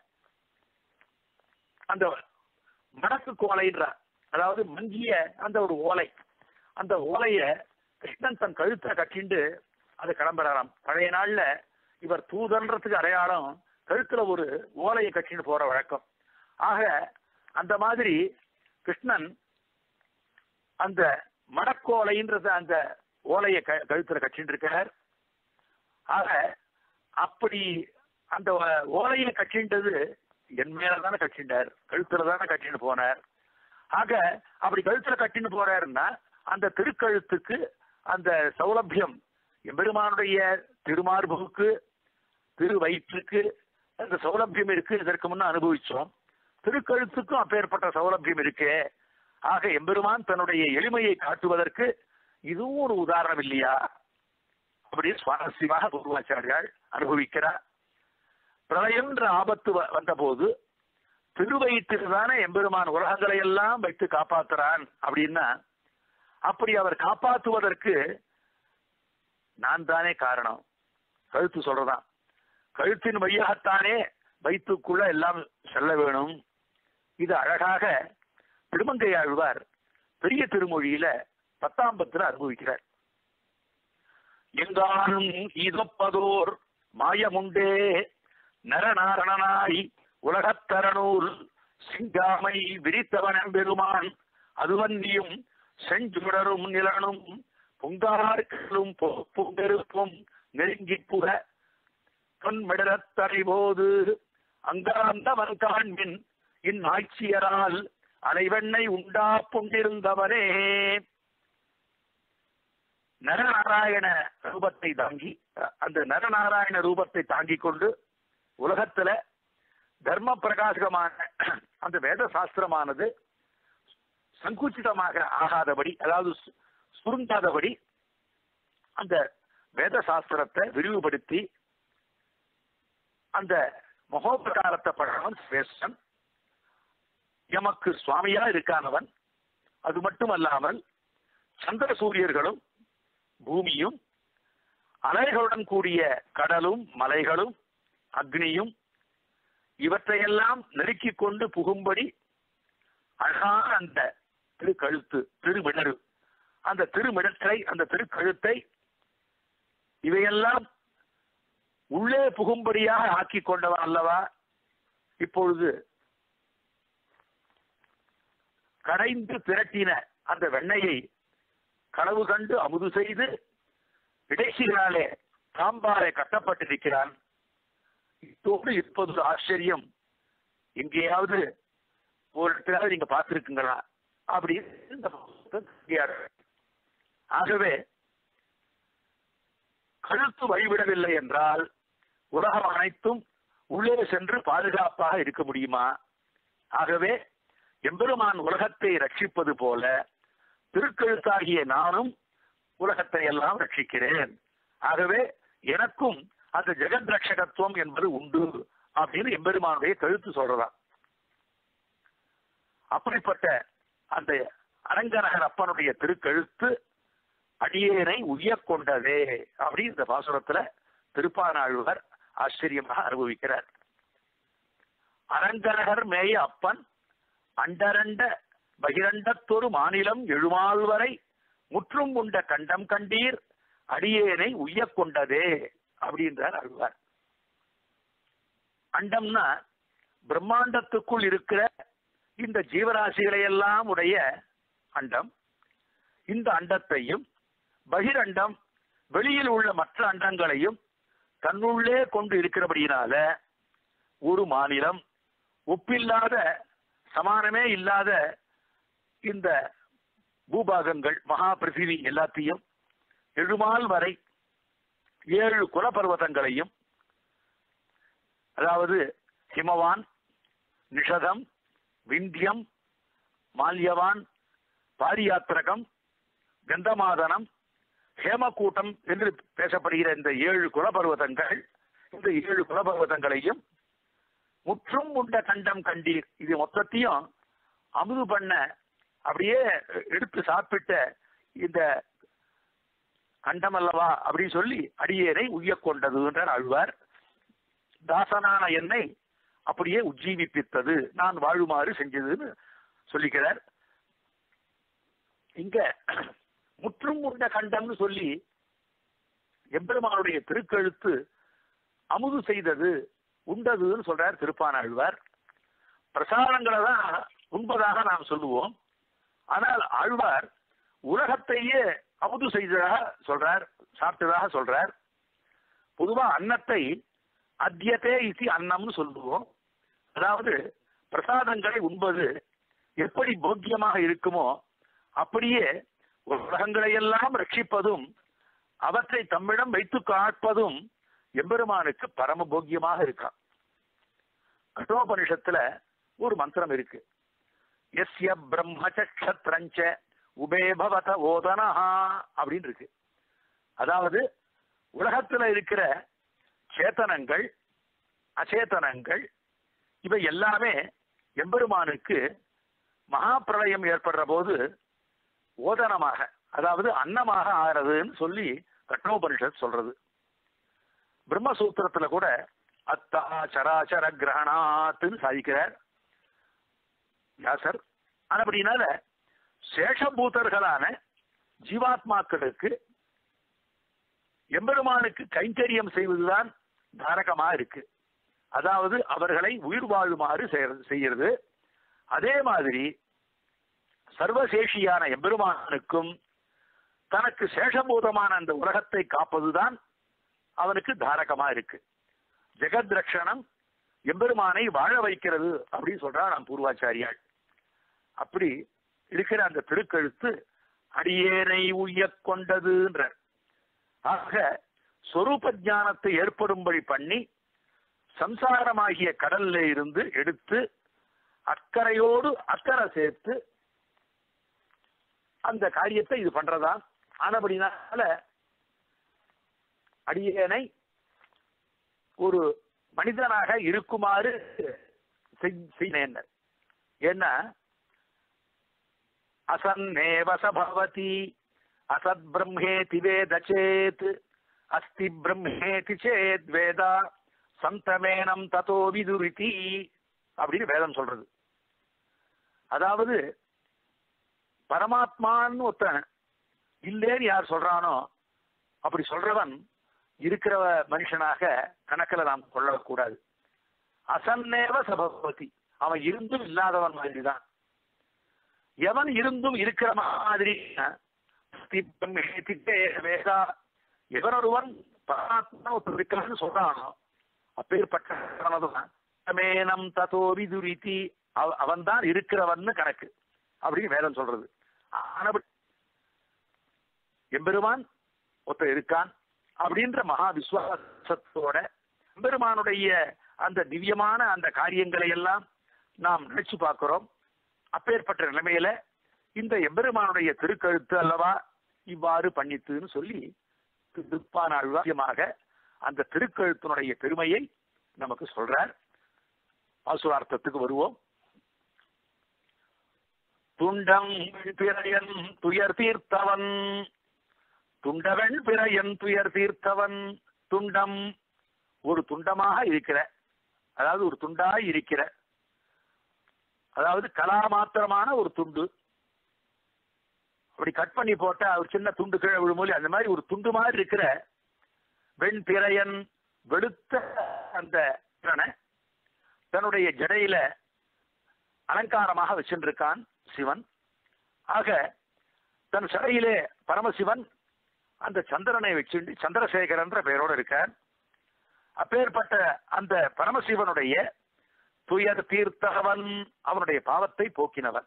அந்த மடக்கு கோலைன்ற, அதாவது மங்கிய அந்த ஒரு ஓலை, அந்த ஓலைய கிருஷ்ணன் தன் கழுத்தை கட்டிண்டு அது கிளம்புறாராம். பழைய நாள்ல இவர் தூதன்றதுக்கு அடையாளம் கழுத்துல ஒரு ஓலையை கட்டின்னு போற வழக்கம். ஆக அந்த மாதிரி கிருஷ்ணன் அந்த மடக்கோலைன்றது அந்த ஓலையை கழுத்துல கட்டின்னு இருக்கார். ஆக அப்படி அந்த ஓலையை கட்டின்றது என் மேலதானே கட்டிண்டார், கழுத்துல தானே கட்டின்னு போனார். ஆக அப்படி கழுத்துல கட்டின்னு போறாருன்னா அந்த திருக்கழுத்துக்கு அந்த சௌலபியம் எம்பெருமானுடைய திருமார்புக்கு திரு வயிற்றுக்கு அந்த சௌலபியம் இருக்கு. இதற்கு முன்ன அனுபவிச்சோம். திருக்கழுத்துக்கும் அப்பேற்பட்ட சௌலபியம் இருக்கே. ஆக எம்பெருமான் தன்னுடைய எளிமையை காட்டுவதற்கு இதுவும் ஒரு உதாரணம் இல்லையா அப்படின்னு சுவாரஸ்யமாக பூர்வாச்சாரியால் அனுபவிக்கிறார். பிரளயம்ன்ற ஆபத்து வந்த போது திருவயிற்றுதானே எம்பெருமான் உலகங்களை எல்லாம் வைத்து காப்பாத்துறான் அப்படின்னா, அப்படி அவர் காப்பாற்றுவதற்கு நான் தானே காரணம். கழுத்து சொல்றதான், கழுத்தின் வழியாகத்தானே வயிற்றுக்குள்ள எல்லாம் செல்ல வேணும். இது அழகாக திருமங்கை ஆழ்வார் பெரிய திருமொழியில 10ஆம் பத்துல அனுபவிக்கிறார். எங்கானும் இதப்பதோர் மாயமுண்டே நரநாரணனாய் உலகத்தரனூர் சிங்காமை விரித்தவன் பெருமான் அதுவந்தியும் செஞ்சுடரும் நிலனும் பொங்கார்களும் பொங்கெருப்பும் நெருங்கி புக தொன்மிடத்தறிபோது அங்காந்தவன் காண்பின் இந்நாய்ச்சியரால் அலைவெண்ணை உண்டா பொங்கிருந்தவரே. நரநாராயண ரூபத்தை தாங்கி, அந்த நரநாராயண ரூபத்தை தாங்கிக் கொண்டு உலகத்துல தர்ம பிரகாசகமான அந்த வேத சாஸ்திரமானது சங்குச்சிதமாக ஆகாதபடி, அதாவது சுருங்காதபடி அந்த வேத சாஸ்திரத்தை விரிவுபடுத்தி அந்த மகோபகாரத்தை பழவன் சிரேஷ்டன், எமக்கு சுவாமியா இருக்கானவன். அது மட்டுமல்லாமல் சந்திர சூரியர்களும் பூமியும் அலைகளுடன் கூடிய கடலும் மலைகளும் அக்னியும் இவற்றையெல்லாம் நெருக்கிக் கொண்டு புகும்படி அழகான அந்த திருக்கழுத்து, திருமிடரு, அந்த திருமிடற்றை, அந்த திருக்கழுத்தை இவையெல்லாம் உள்ளே புகும்படியாக ஆக்கி கொண்டவன் அல்லவா. இப்பொழுது கடைந்து திரட்டின அந்த வெண்ணையை களவு கண்டு அமுது செய்து இடைச்சிகளாலே தாம்பாரை கட்டப்பட்டிருக்கிறான். இதோடு இருப்பது ஆச்சரியம், எங்கேயாவது ஒரு இடத்துல நீங்க பார்த்திருக்குங்களா அப்படின்னு. ஆகவே கழுத்து வழிவிடவில்லை என்றால் உலகம் அனைத்தும் உள்ளே சென்று பாதுகாப்பாக இருக்க முடியுமா? ஆகவே எம்பெருமான் உலகத்தை ரட்சிப்பது போல திருக்கழுத்தாகிய நானும் உலகத்தை எல்லாம் ரட்சிக்கிறேன். ஆகவே எனக்கும் அந்த ஜெகத் ரட்சகத்துவம் என்பது உண்டு அப்படின்னு எம்பெருமானுடைய கழுத்து சொல்றதான். அப்படிப்பட்ட அந்த அரங்கநகர் அப்பனுடைய திருக்கழுத்து அடியேனை உய்யக் கொண்டதே அப்படி இந்த பாசுரத்துல திருப்பானாழ்வார் ஆச்சரியமாக அனுபவிக்கிறார். அரங்கநகர் மேய அப்பன் அண்டரண்ட பகிரண்டத்தொரு மாநிலம் எழுமால் வரை முற்றும் உண்ட கண்டம் கண்டீர் அடியேனை உய்யக் கொண்டதே அப்படின்றார் ஆழ்வார். அண்டம்னா பிரம்மாண்டத்துக்குள் இருக்கிற இந்த ஜீவராசிகளை எல்லாம் உடைய அண்டம். இந்த அண்டத்தையும் பகிரண்டம் வெளியில் உள்ள மற்ற அண்டங்களையும் தன்னுள்ளே கொண்டு இருக்கிறபடியினால ஒரு மாநிலம், ஒப்பில்லாத சமானமே இல்லாத இந்த பூபாகங்கள் மகா பிருத்திவி எல்லாத்தையும், எழுமால் வரை 7 குலபர்வதங்களையும், அதாவது ஹிமவான், நிஷதம், விந்தியம், மால்யவான், பாரியாத்திரகம், கந்தமாதனம், ஹேமக்கூட்டம் என்று பேசப்படுகிற இந்த 7 குலபர்வதங்கள், இந்த 7 குலபர்வதங்களையும் முற்றும் உண்ட கண்டம் கண்டீர், இது மொத்தத்தையும் அமுது பண்ண அப்படியே எடுத்து சாப்பிட்ட இந்த கண்டம் அல்லவா அப்படின்னு சொல்லி அடியேனை உய்யக் கொண்டது என்றார் ஆழ்வார். தாசனான என்னை அப்படியே உஜ்ஜீவிப்பித்தது, நான் வாழுமாறு செஞ்சதுன்னு சொல்லிக்கிறார். இங்க முற்றும் உண்ட கண்டம்னு சொல்லி எம்பெருமானுடைய திருக்கழுத்து அமுது செய்தது, உண்டதுன்னு சொல்றார் திருப்பானாழ்வார். பிரசாரங்களை தான் உண்பதாக நாம் சொல்லுவோம். ஆனால் ஆழ்வார் உலகத்தையே அமுது செய்ததாக சொல்றார், சாப்பிட்டதாக சொல்றார். பொதுவா அன்னத்தை அத்தியத்தே இசி அன்னம்னு சொல்லுவோம். அதாவது பிரசாதங்களை உண்பது எப்படி போக்கியமாக இருக்குமோ அப்படியே உலகங்களை எல்லாம் ரட்சிப்பதும் அவற்றை தம்மிடம் வைத்து காப்பதும் எம்பெருமானுக்கு பரம போக்கியமாக இருக்கான். கட்டோபனிஷத்துல ஒரு மந்திரம் இருக்கு, எஸ்ய பிரம்மச்சக்ஷத்ரஞ்ச உபேபவத ஓதனஹா அப்படின்னு இருக்கு. அதாவது உலகத்துல இருக்கிற சேத்தனங்கள் அச்சேதனங்கள் இவை எல்லாமே எம்பெருமானுக்கு மகா பிரளயம் ஏற்படுற போது ஓதனமாக, அதாவது அன்னமாக ஆகிறதுன்னு சொல்லி கட்டோபனிஷத் சொல்றது. பிரம்மசூத்திரத்துல கூட அத்தா சராச்சர கிரகணாத்துன்னு சாதிக்கிறார் வியாசர். அப்படினால சேஷபூதர்களான ஜீவாத்மாக்களுக்கு எம்பெருமானுக்கு கைங்கரியம் செய்வதுதான் தாரகமா இருக்கு. அதாவது அவர்களை உயிர் வாழுமாறு செய்யறது. அதே மாதிரி சர்வசேஷியான எம்பெருமானுக்கும் தனக்கு சேஷபூதமான அந்த உலகத்தை காப்பதுதான் அவனுக்கு தாரகமா இருக்கு. ஜெகத் ரக்ஷணம் எம்பெருமானை வாழ வைக்கிறது அப்படின்னு சொல்றா நாம் பூர்வாச்சாரியாள். அப்படி இருக்கிற அந்த திருக்கழுத்து அடியேனை உய்யக் கொண்டதுன்ற. ஆக சொரூப ஞானத்தை ஏற்படும்படி பண்ணி சம்சாரமாகிய கடல்ல இருந்து எடுத்து அக்கறையோடு அக்கறை சேர்த்து அந்த காரியத்தை இது பண்றதா. ஆனபடினால அடியேனை ஒரு மனிதனாக இருக்குமாறு செய்தேன். என்ன அசன்னேவசபவதி அசத் பிரம்மேதி வேத சேத் அஸ்தி பிரம்மேதி சேத் வேதா சந்தமேனம் ததோ விதுரிதி அப்படின்னு வேதம் சொல்றது. அதாவது பரமாத்மான்னு ஒருத்தன் இல்லேன்னு யார் சொல்றானோ அப்படி சொல்றவன் இருக்கிற மனுஷனாக கணக்கில் நாம் கொள்ளக்கூடாது. அசன்னேவ சபவதி, அவன் இருந்தும் இல்லாதவன் மாதிரிதான். எவன் இருந்தும் இருக்கிற மாதிரி எவனொருவன் பரமாத்மா இருக்கிறான்னு சொல்றானோ அப்பேற்பட்டவனதும் ததோ விதுரிதி, அவன் தான் இருக்கிறவன் கணக்கு அப்படின்னு வேதம் சொல்றது. ஆனபடி எம்பெருமான் ஒருத்தர் இருக்கான் அப்படின்ற மகா விசுவாசத்தோட எம்பெருமானுடைய அந்த திவ்யமான அந்த காரியங்களை எல்லாம் நாம் நினைச்சு பார்க்கிறோம். அப்பேற்பட்ட நிலைமையில இந்த எம்பெருமானுடைய திருக்கழுத்து அல்லவா இவ்வாறு பண்ணித்துன்னு சொல்லி திருப்பானாழ்வாக அந்த திருக்கழுத்தினுடைய பெருமையை நமக்கு சொல்றார். பாசுரார்த்தத்துக்கு வருவோம். துண்டம் பிறையன் துயர் தீர்த்தவன், துண்டவன் பிறையன் துயர் தீர்த்தவன். துண்டம் ஒரு துண்டமாக இருக்கிற, அதாவது ஒரு துண்டாய் இருக்கிற, அதாவது கலா மாத்திரமான ஒரு துண்டு. அப்படி கட் பண்ணி போட்ட ஒரு சின்ன துண்டு கீழே விழுமொழி அந்த மாதிரி ஒரு துண்டு மாதிரி இருக்கிற வெண் பிறையன் வெளுத்த அந்த தன்னுடைய ஜடையில அலங்காரமாக வச்சிருக்கான் சிவன். ஆக தன் சடையிலே பரமசிவன் அந்த சந்திரனை வச்சுண்டு சந்திரசேகரன் என்ற பெயரோடு இருக்கார். அப்பேற்பட்ட அந்த பரமசிவனுடைய துயர் தீர்த்தவன், அவனுடைய பாவத்தை போக்கினவன்.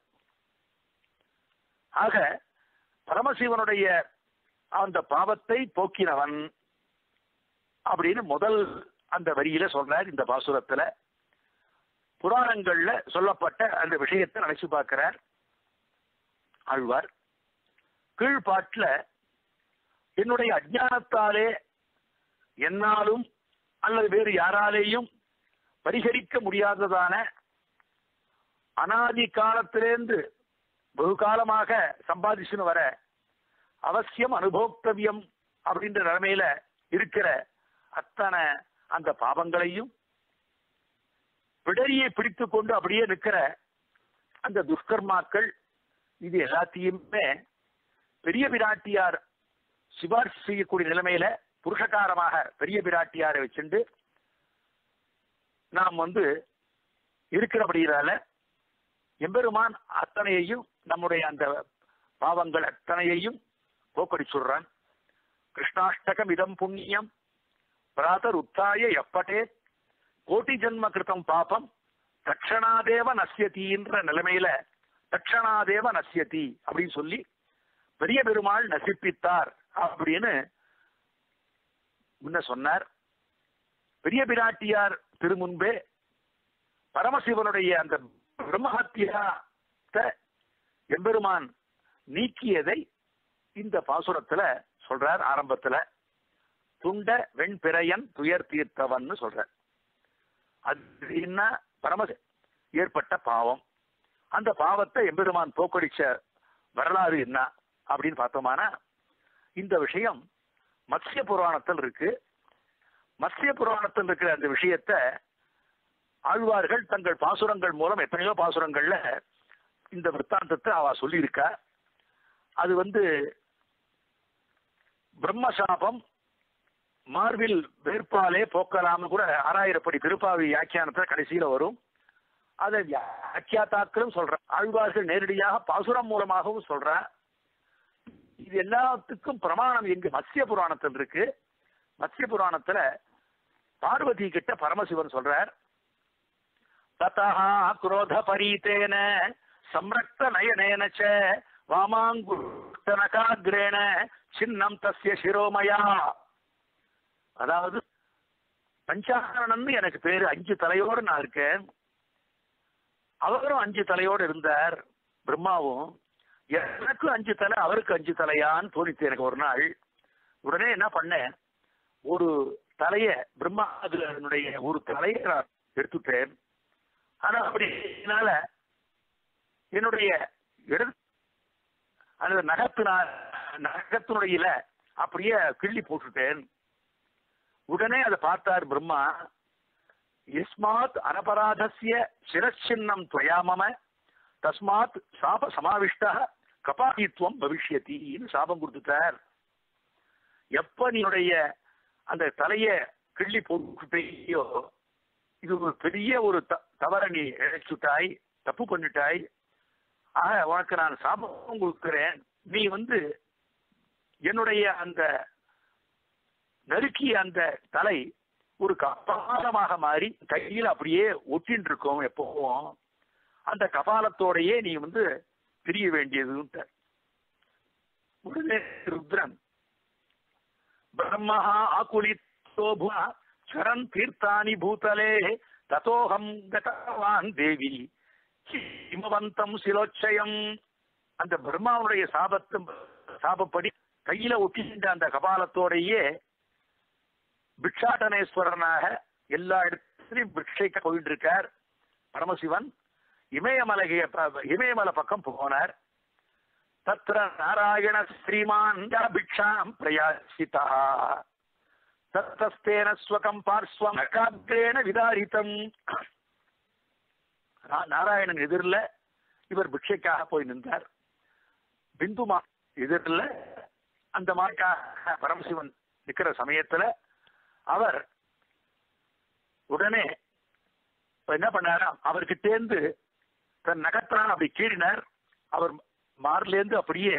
ஆக பரமசிவனுடைய அந்த பாவத்தை போக்கினவன் அப்படின்னு முதல் அந்த வரியில சொல்றார். இந்த பாசுரத்துல புராணங்கள்ல சொல்லப்பட்ட அந்த விஷயத்தை நினைச்சு பார்க்கிறார் ஆழ்வார். கீழ்பாட்டுல என்னுடைய அஜ்ஞானத்தாலே என்னாலும் அல்லது வேறு யாராலேயும் பரிகரிக்க முடியாததான அனாதி காலத்திலேந்து வெகுகாலமாக சம்பாதிச்சுன்னு வர அவசியம் அனுபோக்தவியம் அப்படின்ற நிலைமையில இருக்கிற அத்தனை அந்த பாவங்களையும் பிடரியை பிடித்து கொண்டு அப்படியே நிற்கிற அந்த துஷ்கர்மாக்கள், இது எல்லாத்தையுமே பெரிய பிராட்டியார் சிபாரிசு செய்யக்கூடிய நிலைமையில புருஷகாரமாக பெரிய பிராட்டியாரை வச்சுண்டு நாம் இருக்கிறபடியால எம்பெருமான் அத்தனையையும் நம்முடைய அந்த பாவங்கள் அத்தனையையும் போக்கடி சொல்றான். கிருஷ்ணாஷ்டகம் இதம் புண்ணியம் பிராதர் உத்தாய எப்பட்டே கோட்டி ஜென்ம கிருத்தம் பாபம் தட்சணாதேவ நசியத்தின்ற நிலைமையில தட்சணாதேவ நசியத்தி அப்படின்னு சொல்லி பெரிய பெருமாள் நசிப்பித்தார் அப்படின்னு முன்ன சொன்னார். பெரிய பிராட்டியார் திருமுன்பே பரமசிவனுடைய அந்த பிரம்மஹத்தியத்தை எம்பெருமான் நீக்கியதை இந்த பாசுரத்துல சொல்றார். ஆரம்பத்துல துண்ட வெண்பிறையன் துயர் தீர்த்தவன் சொல்றார். அது என்ன பரம ஏற்பட்ட பாவம், அந்த பாவத்தை எம்பெருமான் போக்கடிச்ச வரலாறு என்ன அப்படின்னு பார்த்தோம்னா இந்த விஷயம் மத்ஸ்ய புராணத்தில் இருக்கு. மத்ஸ்ய புராணத்தில் இருக்கிற அந்த விஷயத்தை ஆழ்வார்கள் தங்கள் பாசுரங்கள் மூலம் எத்தனையோ பாசுரங்கள்ல இந்த விற்த்தாந்தத்தை அவ சொல்லியிருக்கா. அது பிரம்மசாபம் மார்பில் வேட்பாலே போக்கலாம்னு கூட 6000 படி திருப்பாவி வியாக்கியானத்தை கடைசியில வரும். அதை வியாக்கியாத்தாக்களும் சொல்ற, ஆழ்வார்கள் நேரடியாக பாசுரம் மூலமாகவும் சொல்ற. இது எல்லாத்துக்கும் பிரமாணம் எங்கு மத்ஸ்ய புராணத்தில் இருக்கு. மத்ஸ்ய புராணத்துல பார்வதி கிட்ட பரமசிவன் சொல்றார், ததா குரோத பரீதேன சம்ரக்த நயனேன ச வாமாங்குஷ்டனகாக்ரேண சின்னம் தஸ்ய சிரோமயா. அதாவது பஞ்சாரணன் எனக்கு பேரு, 5 தலையோடு நான் இருக்கேன். அவரும் 5 தலையோடு இருந்தார் பிரம்மாவும். எனக்கு 5 தலை அவருக்கு 5 தலையான்னு தோணித்து எனக்கு ஒரு நாள். உடனே என்ன பண்ணேன், ஒரு தலைய பிரம்மாவுடைய ஒரு தலையை நான் எடுத்துட்டேன். ஆனா அப்படினால என்னுடைய அந்த நகத்தினுடைய அப்படியே கிள்ளி போட்டுட்டேன். உடனே அதை பார்த்தார் பிரம்மா. யஸ்மாத் அனபராதஸ்ய சிரச்சின்னம் துவயா மம தஸ்மாத் சாப சமாவிஷ்ட கபாலித்துவம் பவிஷ்யத்தின்னு சாபம் கொடுத்துட்டார். எப்ப நீனுடைய அந்த தலைய கிள்ளி போட்டுட்டேயோ, இது ஒரு பெரிய ஒரு தவறை நீ இழைச்சுட்டாய், தப்பு பண்ணிட்டாய். ஆக உனக்கு நான் சாபம் கொடுக்கிறேன். நீ என்னுடைய அந்த நறுக்கிய அந்த தலை ஒரு கபாலமாக மாறி கையில் அப்படியே ஒட்டின்னு இருக்கும். எப்பவும் அந்த கபாலத்தோடையே நீ பிரிய வேண்டியது. உடனே ருத்ரன் பிரம்மா ஆகுலித்தோபுவா சரண் தீர்த்தானி பூதலே ததோகம் கதவான் தேவி ஹிமவந்தம் சிலோச்சயம். அந்த பிரம்மாவுடைய சாபப்படி கையில ஒட்டின்ற அந்த கபாலத்தோடையே பிக்ஷாடனேஸ்வரனாக எல்லா இடத்திலையும் பிக்ஷைக்க போயிட்டு இருக்கார் பரமசிவன். இமயமலை பக்கம் போனார். தத்ர நாராயண ஸ்ரீமான் பிக்ஷாம் பிரயாசிதா தத்தஸ்தேன ஸ்வகம் பார்ஸ்வம் நகாக்ரேண விதாரிதம். நாராயணன் எதிரில் இவர் பிக்ஷைக்காக போய் நின்றார். பிந்துமா எதிரில் அந்த மாக்காக பரமசிவன் நிற்கிற சமயத்துல அவர் உடனே என்ன பண்ணாராம், அவர்கிட்டேந்து தன் நகத்தான் அப்படி கீழினார். அவர் மார்லேந்து அப்படியே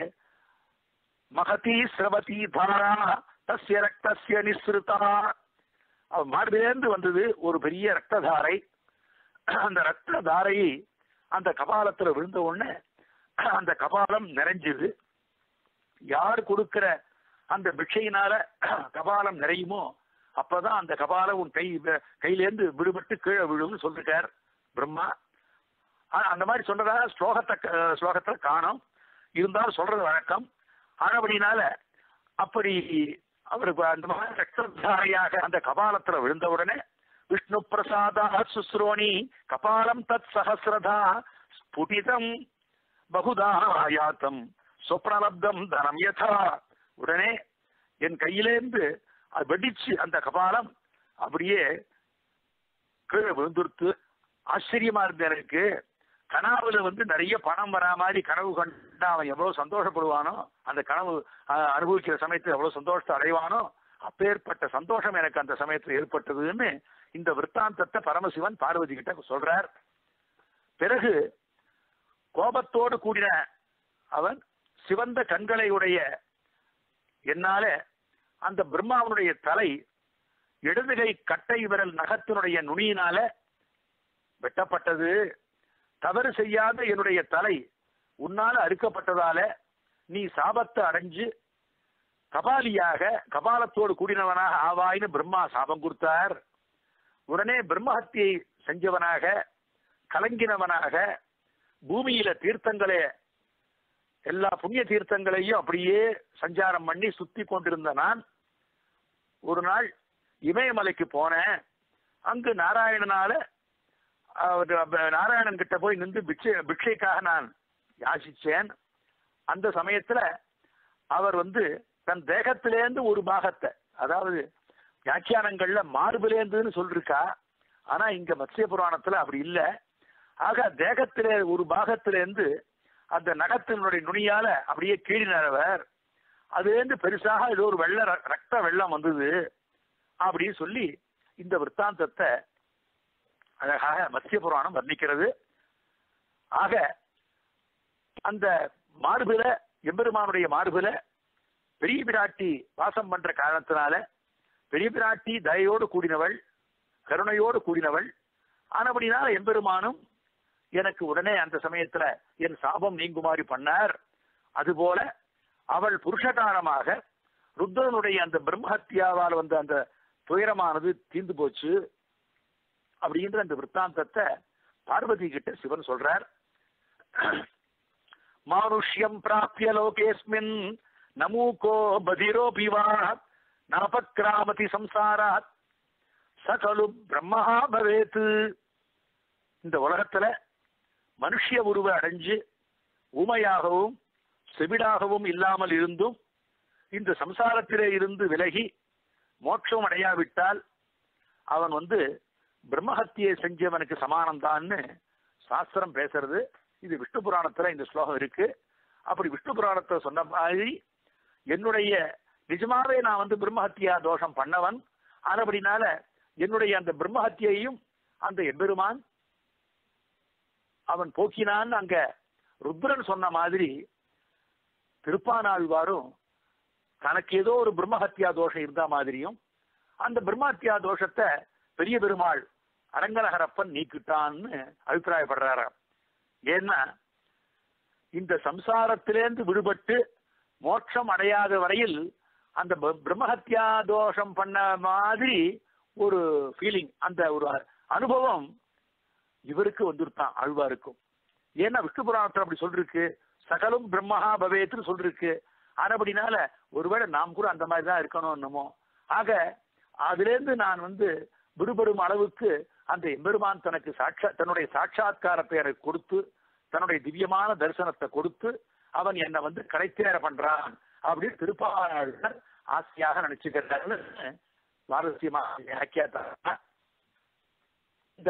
மகதி ஸ்ரவதி தாரா தஸ்ய ரக்தஸ்ய நிஸ்ருதா. அவர் மார்பிலேந்து வந்தது ஒரு பெரிய ரத்ததாரை. அந்த ரத்த தாரையை அந்த கபாலத்துல விழுந்த உடனே அந்த கபாலம் நிறைஞ்சது. யார் கொடுக்கிற அந்த பிக்ஷையினால கபாலம் நிறையுமோ அப்பதான் அந்த கபாலம் உன் கையிலேருந்து விடுபட்டு கீழே விழும்னு சொல்லிட்டார் பிரம்மா. அந்த மாதிரி சொல்றதா ஸ்லோகத்துல காணும். இருந்தாலும் சொல்றது வழக்கம். ஆனபடினால அப்படி அவருக்கு அந்த மாதிரி ரக்ததாரையாக அந்த கபாலத்துல விழுந்தவுடனே விஷ்ணு பிரசாதா சுஸ்ரோணி கபாலம் தத் சஹசிரதா ஸ்புடிதம் பகுதா ஆயாத்தம் சொப்னலப்தம் தனம் யதா. உடனே என் கையிலேருந்து அது வெடிச்சு அந்த கபாலம் அப்படியே கீழே விழுந்துருத்து. ஆச்சரியமா இருந்த எனக்கு. கனவுல நிறைய பணம் வரா மாதிரி கனவு கண்டா அவன் எவ்வளவு சந்தோஷப்படுவானோ, அந்த கனவு அனுபவிக்கிற சமயத்தில் எவ்வளவு சந்தோஷத்தை அடைவானோ, அப்பேற்பட்ட சந்தோஷம் எனக்கு அந்த சமயத்தில் ஏற்பட்டதுன்னு இந்த விற்த்தாந்தத்தை பரமசிவன் பார்வதி கிட்ட சொல்றார். பிறகு கோபத்தோடு கூடின அவன் சிவந்த கண்களை உடைய என்னால அந்த பிரம்மாவனுடைய தலை இடதுகை கட்டை விரல் நகத்தினுடைய நுனியினால வெட்டப்பட்டது. தவறு செய்யாத என்னுடைய தலை உன்னால அறுக்கப்பட்டதால நீ சாபத்தை அடைஞ்சு கபாலியாக கபாலத்தோடு கூடினவனாக ஆவாயின்னு பிரம்மா சாபம் கொடுத்தார். உடனே பிரம்மஹத்தியை செஞ்சவனாக கலங்கினவனாக பூமியில தீர்த்தங்களே எல்லா புண்ணிய தீர்த்தங்களையும் அப்படியே சஞ்சாரம் பண்ணி சுத்தி கொண்டிருந்த நான் ஒரு நாள் இமயமலைக்கு போனேன். அங்கு நாராயணன் கிட்ட போய் நின்று பிக்ஷைக்காக நான் யாசிச்சேன். அந்த சமயத்துல அவர் தன் தேகத்திலேருந்து ஒரு பாகத்தை, அதாவது வியாக்கியானங்கள்ல மார்பிலேந்துன்னு சொல்லிருக்கா, ஆனா இங்க மத்ஸ்ய புராணத்துல அப்படி இல்லை. ஆக தேகத்திலே ஒரு பாகத்திலேருந்து அந்த நகத்தினுடைய நுனியால அப்படியே கீழினவர். அதுலேருந்து பெருசாக ஏதோ ஒரு ரத்த வெள்ளம் வந்தது அப்படின்னு சொல்லி இந்த விற்த்தாந்தத்தை அழகாக மத்ஸ்ய புராணம் வர்ணிக்கிறது. ஆக அந்த மார்பில எம்பெருமானுடைய மார்பில பெரிய பிராட்டி வாசம் பண்ற காரணத்தினால பெரிய பிராட்டி தயையோடு கூடினவள், கருணையோடு கூடினவள். ஆனபடினால எம்பெருமானும் எனக்கு உடனே அந்த சமயத்துல என் சாபம் நீங்குமாறு பண்ணார். அதுபோல அவள் புருஷகாரமாக ருத்ரனுடைய அந்த பிரம்மஹத்தியாவால் வந்த அந்த துயரமானது தீர்ந்து போச்சு அப்படின்ற அந்த விற்த்தாந்தத்தை பார்வதி கிட்ட சிவன் சொல்றார். மானுஷ்யம் பிராப்திய லோகேஸ்மின் நமூகோ பதிரோபிவா நாபக்ராமதி சம்சாராத் சகலு பிரம்மஹா பவேத். இந்த உலகத்துல மனுஷிய உருவ அடைஞ்சு ஊமையாகவும் செவிடாகவும் இல்லாமல் இருந்தும் இந்த சம்சாரத்திலே இருந்து விலகி மோட்சம் அடையாவிட்டால் அவன் பிரம்மஹத்தியை செஞ்சவனுக்கு சமானம் தான்னு சாஸ்திரம் பேசுறது. இது விஷ்ணு புராணத்துல இந்த ஸ்லோகம் இருக்கு. அப்படி விஷ்ணு புராணத்தை சொன்ன மாதிரி என்னுடைய நிஜமாவே நான் வந்து பிரம்மஹத்தியா தோஷம் பண்ணவன். ஆனபடினால என்னுடைய அந்த பிரம்மஹத்தியையும் அந்த எம்பெருமான் அவன் போக்கினான்னு அங்க ருத்ரன் சொன்ன மாதிரி திருப்பானாழ்வாரும் தனக்கு ஏதோ ஒரு பிரம்மஹத்தியா தோஷம் இருந்த மாதிரியும் அந்த பிரம்மஹத்தியா தோஷத்தை பெரிய பெருமாள் அரங்கநகரப்பன் நீக்கிட்டான்னு அபிப்பிராயப்படுறாராம். ஏன்னா இந்த சம்சாரத்திலேருந்து விடுபட்டு மோட்சம் அடையாத வரையில் அந்த பிரம்மஹத்தியா தோஷம் பண்ண மாதிரி ஒரு ஃபீலிங், அந்த ஒரு அனுபவம் இவருக்கு வந்துருத்தான் ஆழ்வாருக்கும். ஏன்னா விஷ்ணு புராணத்தில் அப்படி சொல்லிருக்கு, சகலும் பிரம்மஹா பவேத்துன்னு சொல்லிருக்கு. ஆனபடினால ஒருவேளை நாம் கூட அந்த மாதிரி தான் இருக்கணும் என்னமோ. ஆக அதுலேருந்து நான் வந்து விடுபடும் அளவுக்கு அந்த எம்பெருமான் தனக்கு தன்னுடைய சாட்சாத்காரத்தை எனக்கு கொடுத்து தன்னுடைய திவ்யமான தரிசனத்தை கொடுத்து அவன் என்னை வந்து கடைத்தேற பண்றான் அப்படின்னு திருப்பானாழ்வார் ஆசையாக நினைச்சுக்கிறாரு. சுவாரஸ்யமாக ஆக்கியாத்தார். இந்த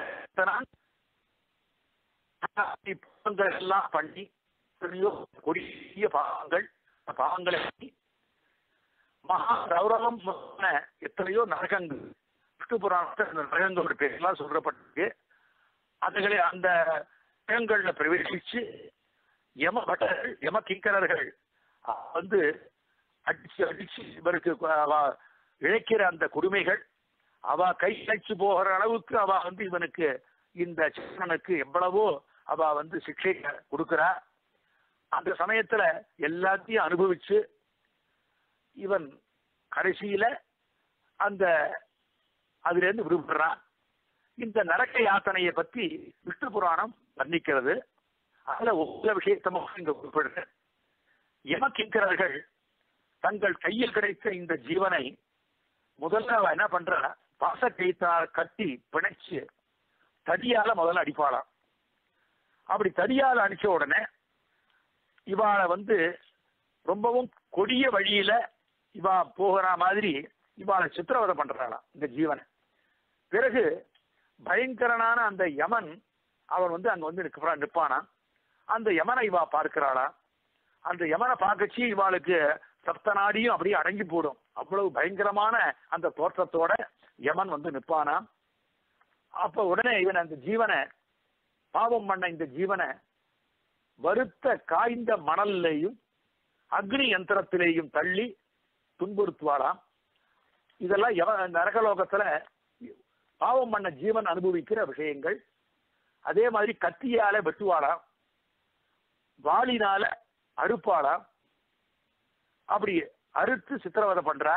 எல்லாம் பண்ணி கொடிய பாவங்களை மகா ரௌரவம் எத்தனையோ நரகங்கள் விஷ்ணு புராணத்தில் அந்த நரகங்களோட பேரெல்லாம் சொல்லப்பட்டிருக்கு. அதுகளை அந்த நரகங்கள்ல பிரவேசிச்சு யம பட்டர்கள் யம கிங்கரர்கள் வந்து அடிச்சு அடிச்சு இவருக்கு இழைக்கிற அந்த கொடுமைகள் அவ கை இழைச்சு போகிற அளவுக்கு அவ வந்து இவனுக்கு இந்த சின்னனுக்கு எவ்வளவோ அவ வந்து சிக்ஷை கொடுக்கிறா. அந்த சமயத்துல எல்லாத்தையும் அனுபவிச்சு இவன் கடைசியில அந்த அதுல இருந்து விடுபடுறான். இந்த நரக்க யாத்தனையை பத்தி விஷ்ணு புராணம் வர்ணிக்கிறது. அதுல ஒவ்வொரு விஷயத்தமும் இங்க குறிப்பிடுற யமகிங்கரர்கள் தங்கள் கையில் கிடைத்த இந்த ஜீவனை முதல்ல அவ என்ன பண்ற, பாசக்கயிற்றால் கட்டி பிணைச்சு தடியால முதல்ல அடிப்பாளாம். அப்படி தடியால அடிச்ச உடனே இவாளை வந்து ரொம்பவும் கொடிய வழியில இவா போகிற மாதிரி இவாளை சித்திரவதை பண்றாளாம் இந்த ஜீவனை. பிறகு பயங்கரனான அந்த யமன் அவன் வந்து அங்க வந்து நிற்பானா. அந்த யமனை இவா பார்க்கிறாளா. அந்த யமனை பார்க்கச்சு இவாளுக்கு சப்த நாடியும் அப்படியே அடங்கி போடும். அவ்வளவு பயங்கரமான அந்த தோற்றத்தோட யமன் வந்து நிற்பானா. அப்ப உடனே இவன் அந்த ஜீவனை பாவம் பண்ண இந்த ஜீவனை வருத்த காய்ந்த மணல்லையும் அக்னி யந்திரத்திலேயும் தள்ளி துன்புறுத்துவாராம். இதெல்லாம் நரகலோகத்துல பாவம் பண்ண ஜீவன் அனுபவிக்கிற விஷயங்கள். அதே மாதிரி கத்தியால வெட்டுவாளாம், வாளினால அறுப்பாளாம். அப்படி அறுத்து சித்திரவதை பண்றா.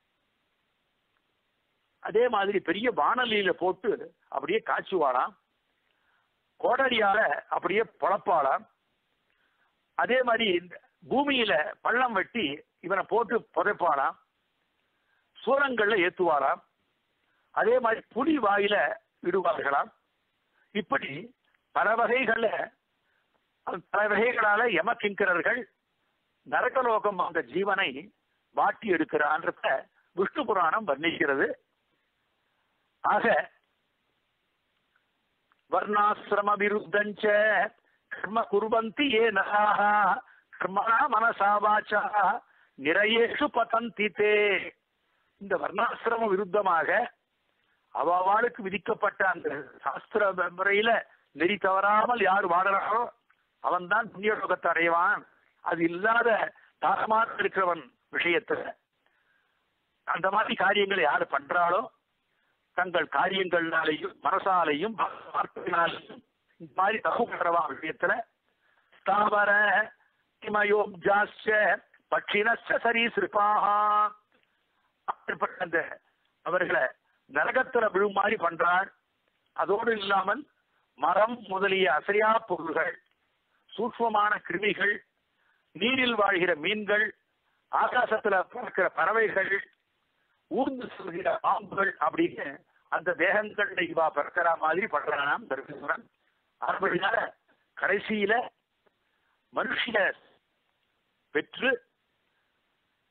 அதே மாதிரி பெரிய வானலியில போட்டு அப்படியே காய்ச்சுவாளாம். கோடரியால அப்படியே பொழப்பாளாம். அதே மாதிரி பூமியில பள்ளம் வெட்டி இவனை போட்டு புதைப்பாளாம். சூரங்கள்ல ஏத்துவாளாம். அதே மாதிரி புலி வாயில விடுவார்களாம். இப்படி பல வகைகளால யமகிங்கரர்கள் நரகலோகம் அந்த ஜீவனை வாட்டி எடுக்கிறான்றத விஷ்ணு புராணம் வர்ணிக்கிறது. ஆக வர்ணாசிரம விருத்தஞ்ச கர்ம குர்வந்தி ஏ நராஹ கர்மணா மனசா வாசா நிறையேஷு பதந்தி தே. இந்த வர்ணாசிரம விருத்தமாக அவளுக்கு விதிக்கப்பட்ட அந்த சாஸ்திர முறையில நெறி தவறாமல் யார் வாடுறாரோ அவன் தான் புண்ணியலோகத்தை அடைவான். அது இல்லாத தாரமாக இருக்கிறவன் விஷயத்துல அந்த மாதிரி காரியங்களை யாரு பண்றாளோ தங்கள் காரியங்களாலேயும் மனசாலையும் வார்த்தையினாலையும் இந்த மாதிரி தப்பு பண்றவா விஷயத்துல ஸ்தாவர கிமயோம் ஜாஸ்ய பட்சினஸ்ய சரீசிருப்பாஹா அப்படிப்பட்ட அந்த அவர்களை நரகத்துல விழும் மாதிரி பண்றாள். அதோடு இல்லாமல் மரம் முதலிய அசையா பொருள்கள், சூக்ஷ்மமான கிருமிகள், நீரில் வாழ்கிற மீன்கள், ஆகாசத்துல பறக்கிற பறவைகள், ஊர்ந்து செல்கிற பாம்புகள் அப்படின்னு அந்த தேகங்கள்ல இவா பிறக்கிற மாதிரி பண்றானாம் தர்மேஸ்வரன். அப்படினால கடைசியில மனுஷிய பெற்று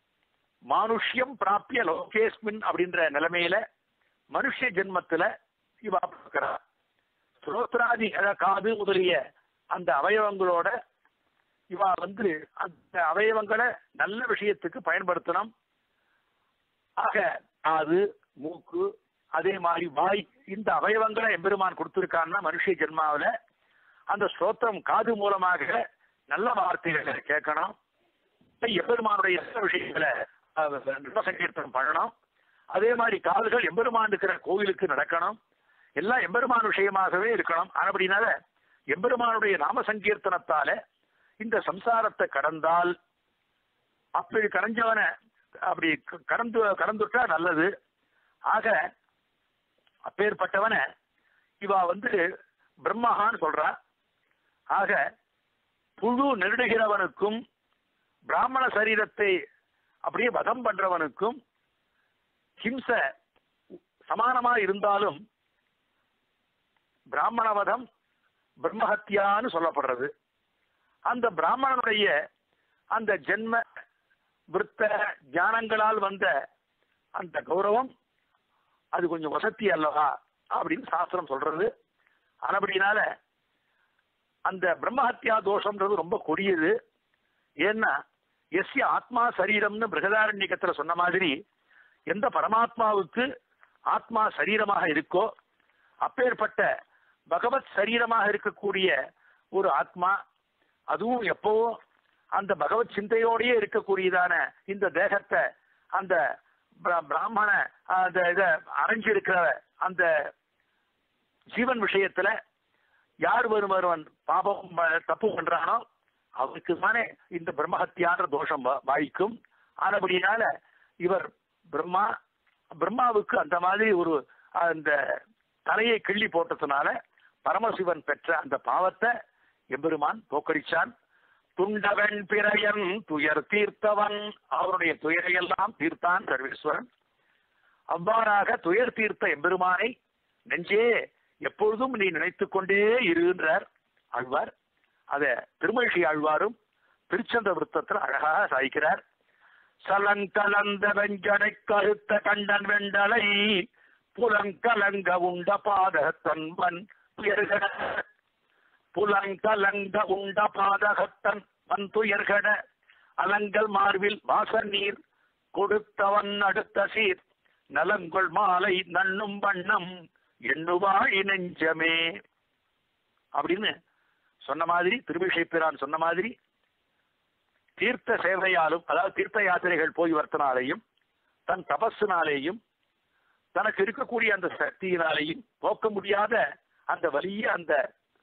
மானுஷ்யம் பிராப்பிய லோகேஸ்மின் அப்படின்ற நிலைமையில மனுஷ ஜென்மத்துல இவா பார்க்கிறா. ஸ்ரோத்ராதி காது முதலிய அந்த அவயவங்களோட இவா அந்த அவயவங்களை நல்ல விஷயத்துக்கு பயன்படுத்தணும். ஆக காது, மூக்கு, அதே மாதிரி வாய், இந்த அவயவங்களை எம்பெருமான் கொடுத்திருக்கான்னா மனுஷ ஜென்மாவில அந்த ஸ்ரோத்திரம் காது மூலமாக நல்ல வார்த்தைகளை கேட்கணும். எம்பெருமானுடைய நல்ல விஷயங்களை சங்கீர்த்தனம் பண்ணணும். அதே மாதிரி காதுகள் எம்பெருமான் இருக்கிற கோவிலுக்கு நடக்கணும். எல்லாம் எம்பெருமான் விஷயமாகவே இருக்கணும். அப்படினால எம்பெருமானுடைய நாம சங்கீர்த்தனத்தால இந்த சம்சாரத்தை கடந்தால், அப்படி கரைஞ்சவன அப்படி கடந்துட்டா நல்லது. ஆக அப்பேற்பட்டவன இவா பிரம்மஹான்னு சொல்றா. ஆக புழு நெருடுகிறவனுக்கும் பிராமண சரீரத்தை அப்படியே வதம் பண்றவனுக்கும் ஹிம்ச சமானமா இருந்தாலும் பிராமணவதம் பிரம்மஹத்தியான்னு சொல்லப்படுறது. அந்த பிராமணனுடைய அந்த ஜென்ம விருத்த ஞானங்களால் வந்த அந்த கௌரவம் அது கொஞ்சம் வசதி அல்லவா அப்படின்னு சாஸ்திரம் சொல்றது. அப்படினால அந்த பிரம்மஹத்தியா தோஷம்ன்றது ரொம்ப கொடியது. ஏன்னா எஸ்ய ஆத்மா சரீரம்னு பிருகதாரண்யத்துல சொன்ன மாதிரி எந்த பரமாத்மாவுக்கு ஆத்மா சரீரமாக இருக்கோ அப்பேற்பட்ட பகவத் சரீரமாக இருக்கக்கூடிய ஒரு ஆத்மா, அதுவும் எப்பவும் அந்த பகவத் சிந்தையோடயே இருக்கக்கூடியதான இந்த தேகத்தை அந்த பிராமண அந்த இதை அரைஞ்சிருக்கிற அந்த ஜீவன் விஷயத்துல யார் ஒருவன் பாபம் தப்பு பண்றானோ அவருக்கு தானே இந்த பிரம்மஹத்தியான தோஷம் வாய்க்கும். ஆனபடினால இவர் பிரம்மாவுக்கு அந்த மாதிரி ஒரு அந்த தலையை கிள்ளி போட்டதுனால பரமசிவன் பெற்ற அந்த பாவத்தை எம்பெருமான் போக்கடிச்சான். துண்டவன் பிறையன் துயர் தீர்த்தவன், அவருடைய துயரையெல்லாம் தீர்த்தான் சர்வேஸ்வரன். அவ்வாறாக துயர் தீர்த்த எம்பெருமானை நெஞ்சே எப்பொழுதும் நீ நினைத்துக் கொண்டே இருக்கின்றார் ஆழ்வார். அத திருமழிசை ஆழ்வாரும் திருச்சந்த விருத்தத்தில் அழகாக சாய்க்கிறார். சலங்கலந்த வெஞ்சடை கருத்த கண்டன் வெண்டலை புலங்கலங்க உண்ட பாதகத்தன் வன் துயர்கட, புலங்கலங்க உண்ட பாதகத்தன் வன் துயர்கட, அலங்கல் மார்பில் வாச நீர் கொடுத்தவன் அடுத்த சீர் நலங்கொள் மாலை நண்ணும் வண்ணம் எண்ணுவாய் நெஞ்சமே அப்படின்னு சொன்ன மாதிரி, திருவிசை பிரான் சொன்ன மாதிரி தீர்த்த சேவையாலும், அதாவது தீர்த்த யாத்திரைகள் போய் வரத்தினாலேயும் தன் தபஸினாலேயும் தனக்கு இருக்கக்கூடிய அந்த சக்தியினாலேயும் போக்க முடியாத அந்த வலிய அந்த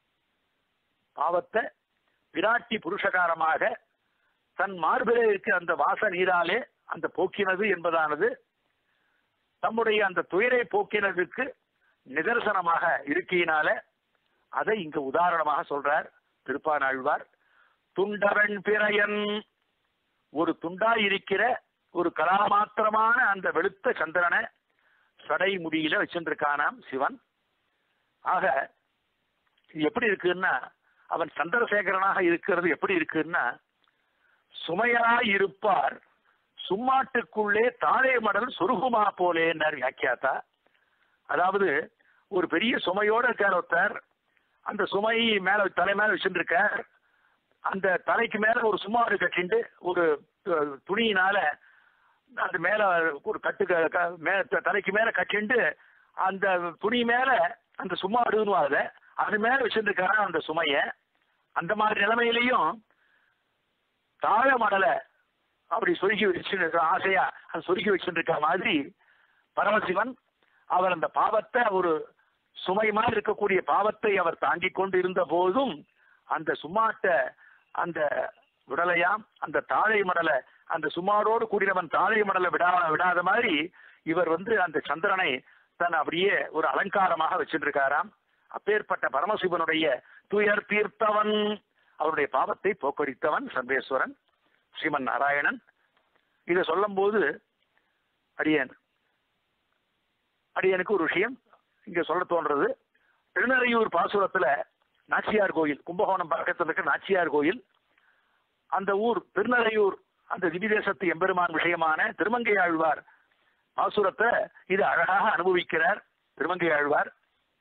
பாவத்தை விராட்டி புருஷகாரமாக தன் மார்பிலே இருக்க அந்த வாச நீராலே அந்த போக்கினது என்பதானது தம்முடைய அந்த துயரை போக்கினதுக்கு நிதர்சனமாக இருக்கையினால அதை இங்கு உதாரணமாக சொல்றார் திருப்பானாழ்வார். துண்டவன் பிறையன், ஒரு துண்டாய் இருக்கிற ஒரு கலாமாத்திரமான அந்த வெளுத்த சந்திரனை சடை முடியில வச்சிருக்கானாம் சிவன். ஆக இது எப்படி இருக்குன்னா, அவன் சந்திரசேகரனாக இருக்கிறது எப்படி இருக்குன்னா, சுமையாய் இருப்பார் சும்மாட்டுக்குள்ளே தாழே மடல் சொருகுமா போலேன்னார் வியாக்கியாத்தா. அதாவது ஒரு பெரிய சுமையோட இருக்கார் ஒருத்தர், அந்த சுமை மேல தலை மேல வச்சுருக்கார், அந்த தலைக்கு மேல ஒரு சும்மாடு கட்டிண்டு ஒரு துணியினால அந்த மேல ஒரு கட்டு தலைக்கு மேல கட்டிண்டு அந்த துணி மேல அந்த சும்மாடுன்னு அது மேல வச்சிருக்காரா அந்த சுமைய. அந்த மாதிரி நிலைமையிலையும் தாழ மடலை அப்படி சொருகி வச்சு ஆசையா அது சொருகி வச்சுருக்க மாதிரி பரமசிவன் அவர் அந்த பாவத்தை ஒரு சுமை மாதிரி இருக்கக்கூடிய பாவத்தை அவர் தாண்டி கொண்டு இருந்த போதும் அந்த சும்மாட்ட அந்த விடலையாம் அந்த தாழை மடலை அந்த சுமாரோடு கூடினவன் தாழை மடலை விடாத மாதிரி இவர் அந்த சந்திரனை தன் அப்படியே ஒரு அலங்காரமாக வச்சிருக்காராம். அப்பேற்பட்ட பரமசிவனுடைய துயர் தீர்த்தவன், அவருடைய பாவத்தை போக்கடித்தவன் சர்வேஸ்வரன் ஸ்ரீமன் நாராயணன். இதை சொல்லும் போது அடியனுக்கு ஒரு விஷயம் இங்க சொல்ல தோன்றது. திருநறையூர் பாசுரத்துல நாச்சியார் கோயில், கும்பகோணம் பக்கத்தில் இருக்க நாச்சியார் கோயில், அந்த ஊர் திருநறையூர் அந்த திவிதேசத்து எம்பெருமான் விஷயமான திருமங்கை ஆழ்வார் பாசுரத்தை இது அழகாக அனுபவிக்கிறார் திருமங்கை ஆழ்வார்.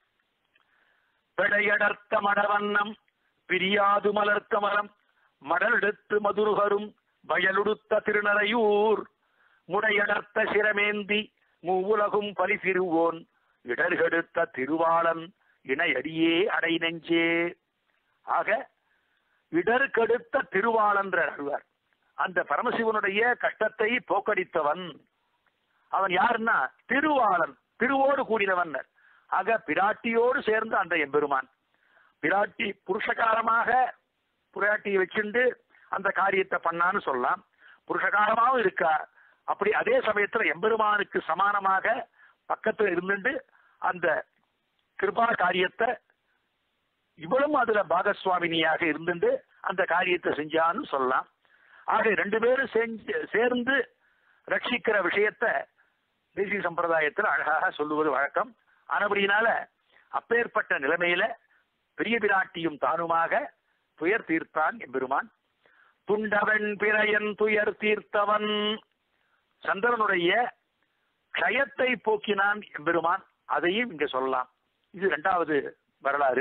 பெடையடர்த்த மடவண்ணம் பிரியாது மலர்த்த மரம் மடலெடுத்து மதுருகரும் வயலுடுத்த திருநறையூர் முடையடர்த்த சிரமேந்தி மூவுலகும் பரிசிறுவோன் இடர்கெடுத்த திருவாளன் இணையடியே அடை நெஞ்சே. ஆக இடர்கெடுத்த திருவாளன்ற அழுவார். அந்த பரமசிவனுடைய கஷ்டத்தை போக்கடித்தவன் அவன் யாருன்னா திருவாளன், திருவோடு கூடினவன். ஆக பிராட்டியோடு சேர்ந்த அந்த எம்பெருமான், பிராட்டி புருஷகாரமாக பிராட்டியை வச்சுண்டு அந்த காரியத்தை பண்ணான்னு சொல்லலாம். புருஷகாரமாகவும் இருக்கா. அப்படி அதே சமயத்துல எம்பெருமானுக்கு சமானமாக பக்கத்துல இருந்துட்டு அந்த கிருபா காரியத்தை இவளும் அதுல பாகசுவாமினியாக இருந்துட்டு அந்த காரியத்தை செஞ்சான்னு சொல்லலாம். ஆக ரெண்டு பேரும் சேர்ந்து ரட்சிக்கிற விஷயத்த தேசிய சம்பிரதாயத்தில் அழகாக சொல்லுவது வழக்கம். ஆனபடியினால அப்பேற்பட்ட நிலைமையில பெரிய பிராட்டியும் தானுமாக துயர் தீர்த்தான் எம்பெருமான். துண்டவன் பிறையன் துயர் தீர்த்தவன், சந்திரனுடைய க்ஷயத்தை போக்கினான் எம்பெருமான். அதையும் இங்க சொல்லலாம். இது இரண்டாவது வரலாறு.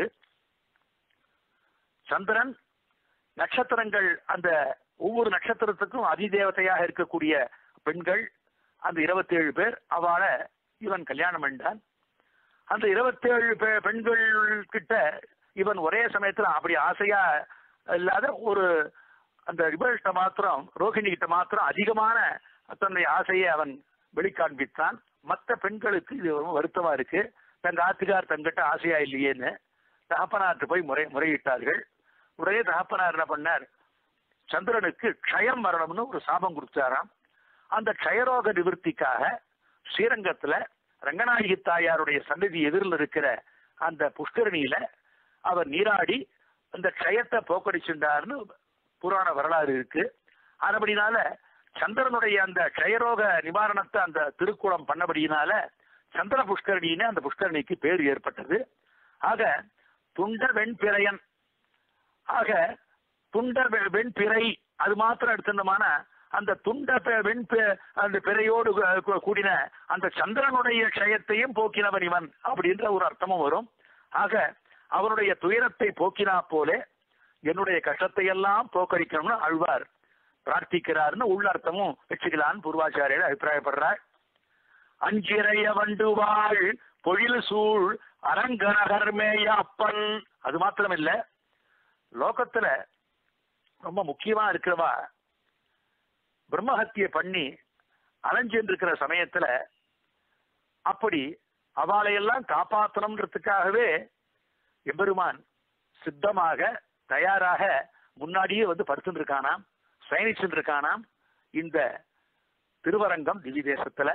சந்திரன் நட்சத்திரங்கள், அந்த ஒவ்வொரு நட்சத்திரத்துக்கும் அதிதேவதையாக இருக்கக்கூடிய பெண்கள் அந்த 27 பேர், அவளை இவன் கல்யாணம் பண்ணான். அந்த 27 பெண்கள் கிட்ட இவன் ஒரே சமயத்துல அப்படி ஆசையா இல்லாத ஒரு அந்த இவள்கிட்ட மாத்திரம், ரோஹிணி கிட்ட மாத்திரம் அதிகமான தன்னுடைய ஆசையை அவன் வெளிக்காண்பித்தான். மற்ற பெண்களுக்கு இது வருத்தமா இருக்கு, தங்க ஆத்துக்கார் தங்கிட்ட ஆசையா இல்லையேன்னு தகப்பனார்ட்டு போய் முறையிட்டார்கள். உடனே தகப்பனார் என்ன பண்ணார், சந்திரனுக்கு க்ஷயம் வரணும்னு ஒரு சாபம் கொடுத்தாராம். அந்த க்ஷயரோக நிவர்த்திக்காக ஸ்ரீரங்கத்துல ரங்கநாயகி தாயாருடைய சன்னதி எதிரில் இருக்கிற அந்த புஷ்கரணியில அவர் நீராடி அந்த க்ஷயத்தை போக்கடிச்சுட்டார்னு புராண வரலாறு இருக்கு. அதுபடினால சந்திரனுடைய அந்த க்ஷயரோக நிவாரணத்தை அந்த திருக்குளம் பண்ணபடியினால சந்திர புஷ்கரணின்னு அந்த புஷ்கரணிக்கு பேர் ஏற்பட்டது. ஆக துண்ட வெண்பிறையன், ஆக துண்ட வெண்பிறை அது மாத்திரம் எடுத்துட்டோமான அந்த துண்ட அந்த பிறையோடு கூடின அந்த சந்திரனுடைய க்ஷயத்தையும் போக்கினவன் இவன் அப்படின்ற ஒரு அர்த்தமும் வரும். ஆக அவனுடைய துயரத்தை போக்கினா போலே என்னுடைய கஷ்டத்தை எல்லாம் போக்கடிக்கணும்னு ஆழ்வார் பிரார்த்திக்கிறார்னு உள்ள அர்த்தமும் வச்சுக்கலான்னு பூர்வாச்சாரியர் அபிப்பிராயப்படுறார். அஞ்சிறைய வண்டுவாள் பொழில் சூழ் அரங்கநகர்மேய அப்பன், அது மாத்திரம் இல்ல, லோகத்துல ரொம்ப முக்கியமா இருக்கிறவா பிரம்மஹத்திய பண்ணி அலைஞ்சின்னு இருக்கிற சமயத்துல அப்படி அவளையெல்லாம் காப்பாற்றணும்ன்றதுக்காகவே எம்பெருமான் சித்தமாக தயாராக முன்னாடியே வந்து படுத்துட்டு இருக்கானாம், சயனிச்சுட்டு இருக்கானாம் இந்த திருவரங்கம் திவ்ய தேசத்துல.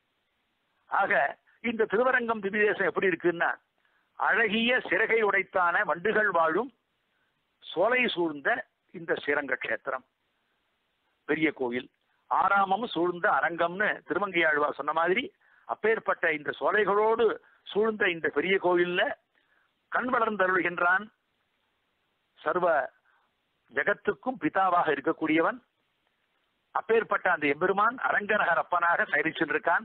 ஆக இந்த திருவரங்கம் திவ்ய தேசம் எப்படி இருக்குன்னா, அழகிய சிறகை உடைத்தான வண்டுகள் வாழும் சோலை சூழ்ந்த இந்த ஸ்ரீரங்க கஷேத்திரம், பெரிய கோயில், ஆராமம் சூழ்ந்த அரங்கம்னு திருமங்கையாழ்வார் சொன்ன மாதிரி அப்பேற்பட்ட இந்த சோலைகளோடு சூழ்ந்த இந்த பெரிய கோயில்ல கண் வளர்ந்தருள்கின்றான் சர்வ ஜகத்துக்கும் பிதாவாக இருக்கக்கூடியவன். அப்பேற்பட்ட அந்த எம்பெருமான் அரங்கநகர் அப்பனாக சயனிச்சிருக்கான்.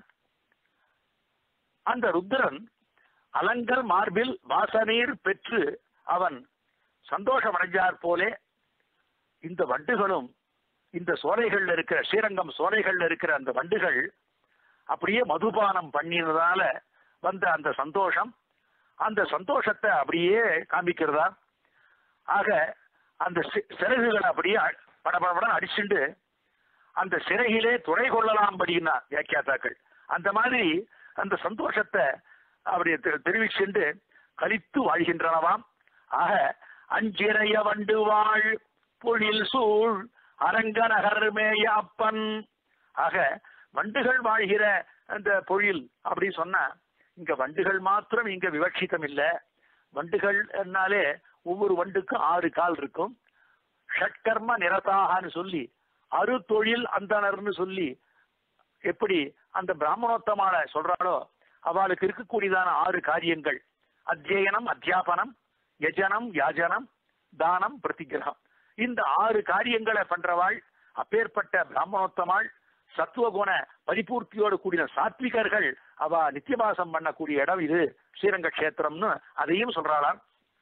அந்த ருத்ரன் அலங்கல் மார்பில் வாசநீர் பெற்று அவன் சந்தோஷம் அடைஞ்சார் போலே இந்த வண்டுகளும் இந்த சோலைகள்ல இருக்கிற ஸ்ரீரங்கம் சோலைகள்ல இருக்கிற அந்த வண்டுகள் அப்படியே மதுபானம் பண்ணினதால வந்த அந்த சந்தோஷம், அந்த சந்தோஷத்தை அப்படியே காண்பிக்கிறதா. ஆக அந்த சிறகுகளை அப்படியே படபடபடன் அடிச்சுண்டு அந்த சிறகிலே துணை கொள்ளலாம் படினா வியாக்கியாத்தாக்கள் அந்த மாதிரி அந்த சந்தோஷத்தை அப்படியே தெரிவிச்சுண்டு கழித்து வாழ்கின்றனவாம். ஆக அஞ்சிறைய வண்டு வாழ் பொழில் சூழ் அரங்கநகர்மேய அப்பன். ஆக வண்டுகள் வாழ்கிற அந்த பொழில் அப்படி சொன்னா இங்க வண்டுகள் மாத்திரம் இங்க விவட்சிதம் இல்லை. வண்டுகள் என்னாலே ஒவ்வொரு வண்டுக்கும் 6 கால் இருக்கும். ஷட்கர்ம நிரதாகனு சொல்லி அறுதொழில் அந்தனர்னு சொல்லி எப்படி அந்த பிராமணோத்தமான சொல்றாளோ அவளுக்கு இருக்கக்கூடியதான 6 காரியங்கள், அத்தியனம், அத்தியாபனம், யஜனம், யாஜனம், தானம், பிரதிகிரகம். இந்த 6 காரியங்களை பண்றவாள் அப்பேற்பட்ட பிராமணோத்தமாள், சத்துவகுண பரிபூர்த்தியோடு கூடிய சாத்விகர்கள் அவ நித்தியவாசம் பண்ணக்கூடிய இடம் இது ஸ்ரீரங்க கஷேத்திரம்னு அதையும் சொல்றாளாம்.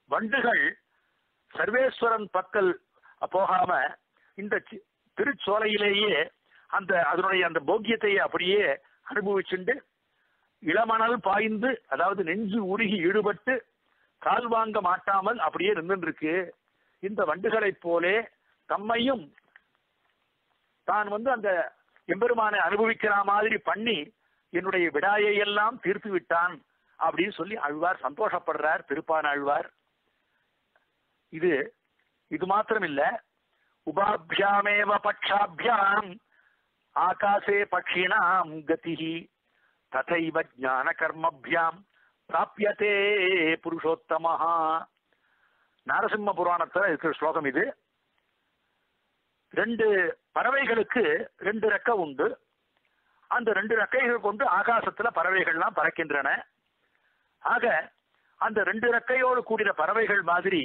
வண்டுகள் சர்வேஸ்வரன் பக்கல் போகாம இந்த திருச்சோலையிலேயே அதனுடைய அந்த போக்கியத்தை அப்படியே அனுபவிச்சுண்டு இளமணல் பாய்ந்து, அதாவது நெஞ்சு உருகி ஈடுபட்டு கால் வாங்க மாட்டாமல் அப்படியே நின்றுருக்கு. இந்த வண்டுகளைப் போலே தம்மையும் தான் அந்த எம்பெருமானை அனுபவிக்கிற மாதிரி பண்ணி என்னுடைய விடாயை எல்லாம் தீர்த்து விட்டான் அப்படின்னு சொல்லி ஆழ்வார் சந்தோஷப்படுறார். திருப்பான ஆழ்வார் இது மாத்திரம் இல்ல, உபாபியாமேவ பட்சாபியாம் ஆகாசே பட்சிணாம் கதிஹி ததைவ ஞான கர்மபியாம் பிராப்யதே புருஷோத்தமஹ. நாரசிம்ம புராணத்துல இருக்கிற ஸ்லோகம் இது. 2 பறவைகளுக்கு 2 ரெக்கை உண்டு. அந்த 2 ரெக்கைகள் கொண்டு ஆகாசத்துல பறவைகள்லாம் பறக்கின்றன. ஆக அந்த 2 ரெக்கையோடு கூடிய பறவைகள் மாதிரி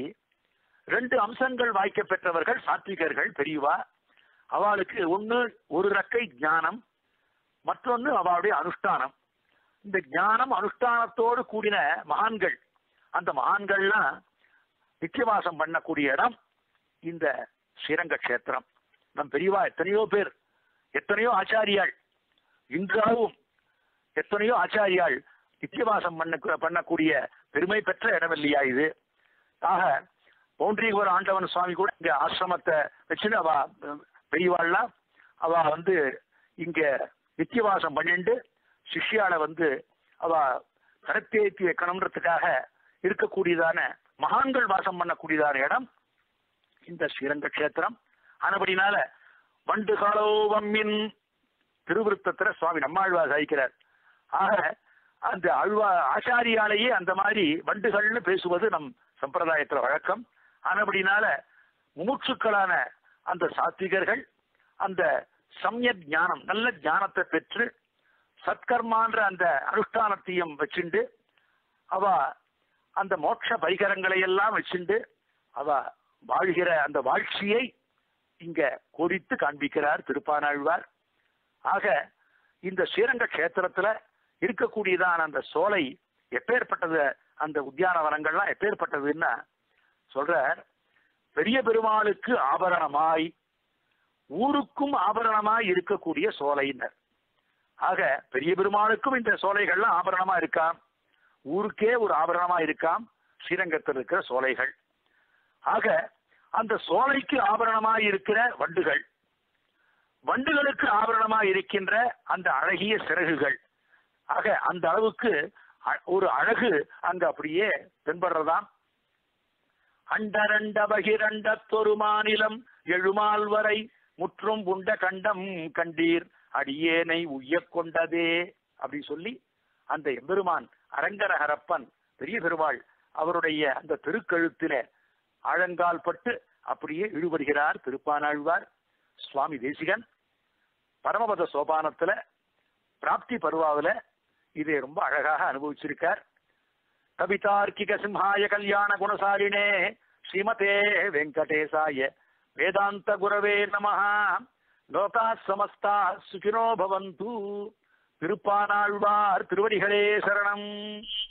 2 அம்சங்கள் வாய்க்க பெற்றவர்கள் சாத்விகர்கள் பெரியவா. அவளுக்கு ஒரு ரெக்கை ஞானம், மற்றொன்னு அவளுடைய அனுஷ்டானம். இந்த ஞானம் அனுஷ்டானத்தோடு கூடின மகான்கள், அந்த மகான்கள்லாம் நித்தியவாசம் பண்ணக்கூடிய இடம் இந்த ஸ்ரீரங்க கஷேத்திரம். நம் பெரியவா எத்தனையோ பேர், எத்தனையோ ஆச்சாரியாள், இன்றாவும் எத்தனையோ ஆச்சாரியாள் நித்தியவாசம் பண்ணக்கூடிய பெருமை பெற்ற இடம் இல்லையா இது? ஆக பவுண்டரிகோர் ஆண்டவன் சுவாமி கூட இங்க ஆசிரமத்தை வச்சுன்னு அவ பெரியவாள்லாம் அவ இங்க நித்தியவாசம் பண்ணிண்டு சிஷ்யால அவ கரத்தேற்றி வைக்கணும்ன்றதுக்காக இருக்கக்கூடியதான மகான்கள் வாசம் பண்ணக்கூடியதான இடம் இந்த ஸ்ரீரங்க கஷேத்திரம். ஆனபடினால வண்டு காலோவம்மின் திருவிருத்தத்துல சுவாமி நம்மாழ்வார் சாய்க்கிறார். ஆக அந்த ஆச்சாரியாலேயே அந்த மாதிரி வண்டுகள்னு பேசுவது நம் சம்பிரதாயத்துல வழக்கம். ஆனபடினால முமுட்சுக்களான அந்த சாத்விகர்கள் அந்த சமயக் ஞானம், நல்ல ஞானத்தை பெற்று சத்கர்மான்ற அந்த அனுஷ்டானத்தையும் வச்சுண்டு அவ அந்த மோட்ச பரிகரங்களை எல்லாம் வச்சுண்டு அவ வாழ்கிற அந்த வாழ்ச்சியை இங்க கோடித்து காண்பிக்கிறார் திருப்பானாழ்வார். ஆக இந்த ஸ்ரீரங்க கஷேத்திரத்துல இருக்கக்கூடியதான அந்த சோலை எப்பேற்பட்டது, அந்த உத்தியானவனங்கள்லாம் எப்பேற்பட்டதுன்னா சொல்றார், பெரிய பெருமாளுக்கு ஆபரணமாய் ஊருக்கும் ஆபரணமாய் இருக்கக்கூடிய சோலையினர். ஆக பெரிய பெருமாளுக்கும் இந்த சோலைகள்லாம் ஆபரணமா இருக்காம், ஊருக்கே ஒரு ஆபரணமா இருக்காம் ஸ்ரீரங்கத்தில் இருக்கிற சோலைகள். ஆக அந்த சோலைக்கு ஆபரணமாய் இருக்கிற வண்டுகள், வண்டுகளுக்கு ஆபரணமாய் இருக்கின்ற அந்த அழகிய சிறகுகள். ஆக அந்த அளவுக்கு ஒரு அழகு அங்க அப்படியே தென்படுறதாம். அண்டரண்ட பகிரண்டத்தொரு மாநிலம் எழுமால் வரை முற்றும் உண்ட கண்டம் கண்டீர் அடியேனை உய்ய கொண்டதே அப்படி சொல்லி அந்த எம்பெருமான் அரங்கரஹரப்பன் பெரிய பெருமாள் அவருடைய அந்த திருக்கழுத்தில ஆழங்கால் பட்டு அப்படியே இழுபடுகிறார் திருப்பானாழ்வார். சுவாமி தேசிகன் பரமபத சோபானத்துல பிராப்தி பருவாவில இதை ரொம்ப அழகாக அனுபவிச்சிருக்கார். கவிதார்க்கிக சிம்ஹாய கல்யாண குணசாலினே ஸ்ரீமதே வெங்கடேசாய வேதாந்த குரவே நமஹ. லோகா சமஸ்தா சுகினோ பவந்து. திருப்பானாழ்வார் திருவடிகளே சரணம்.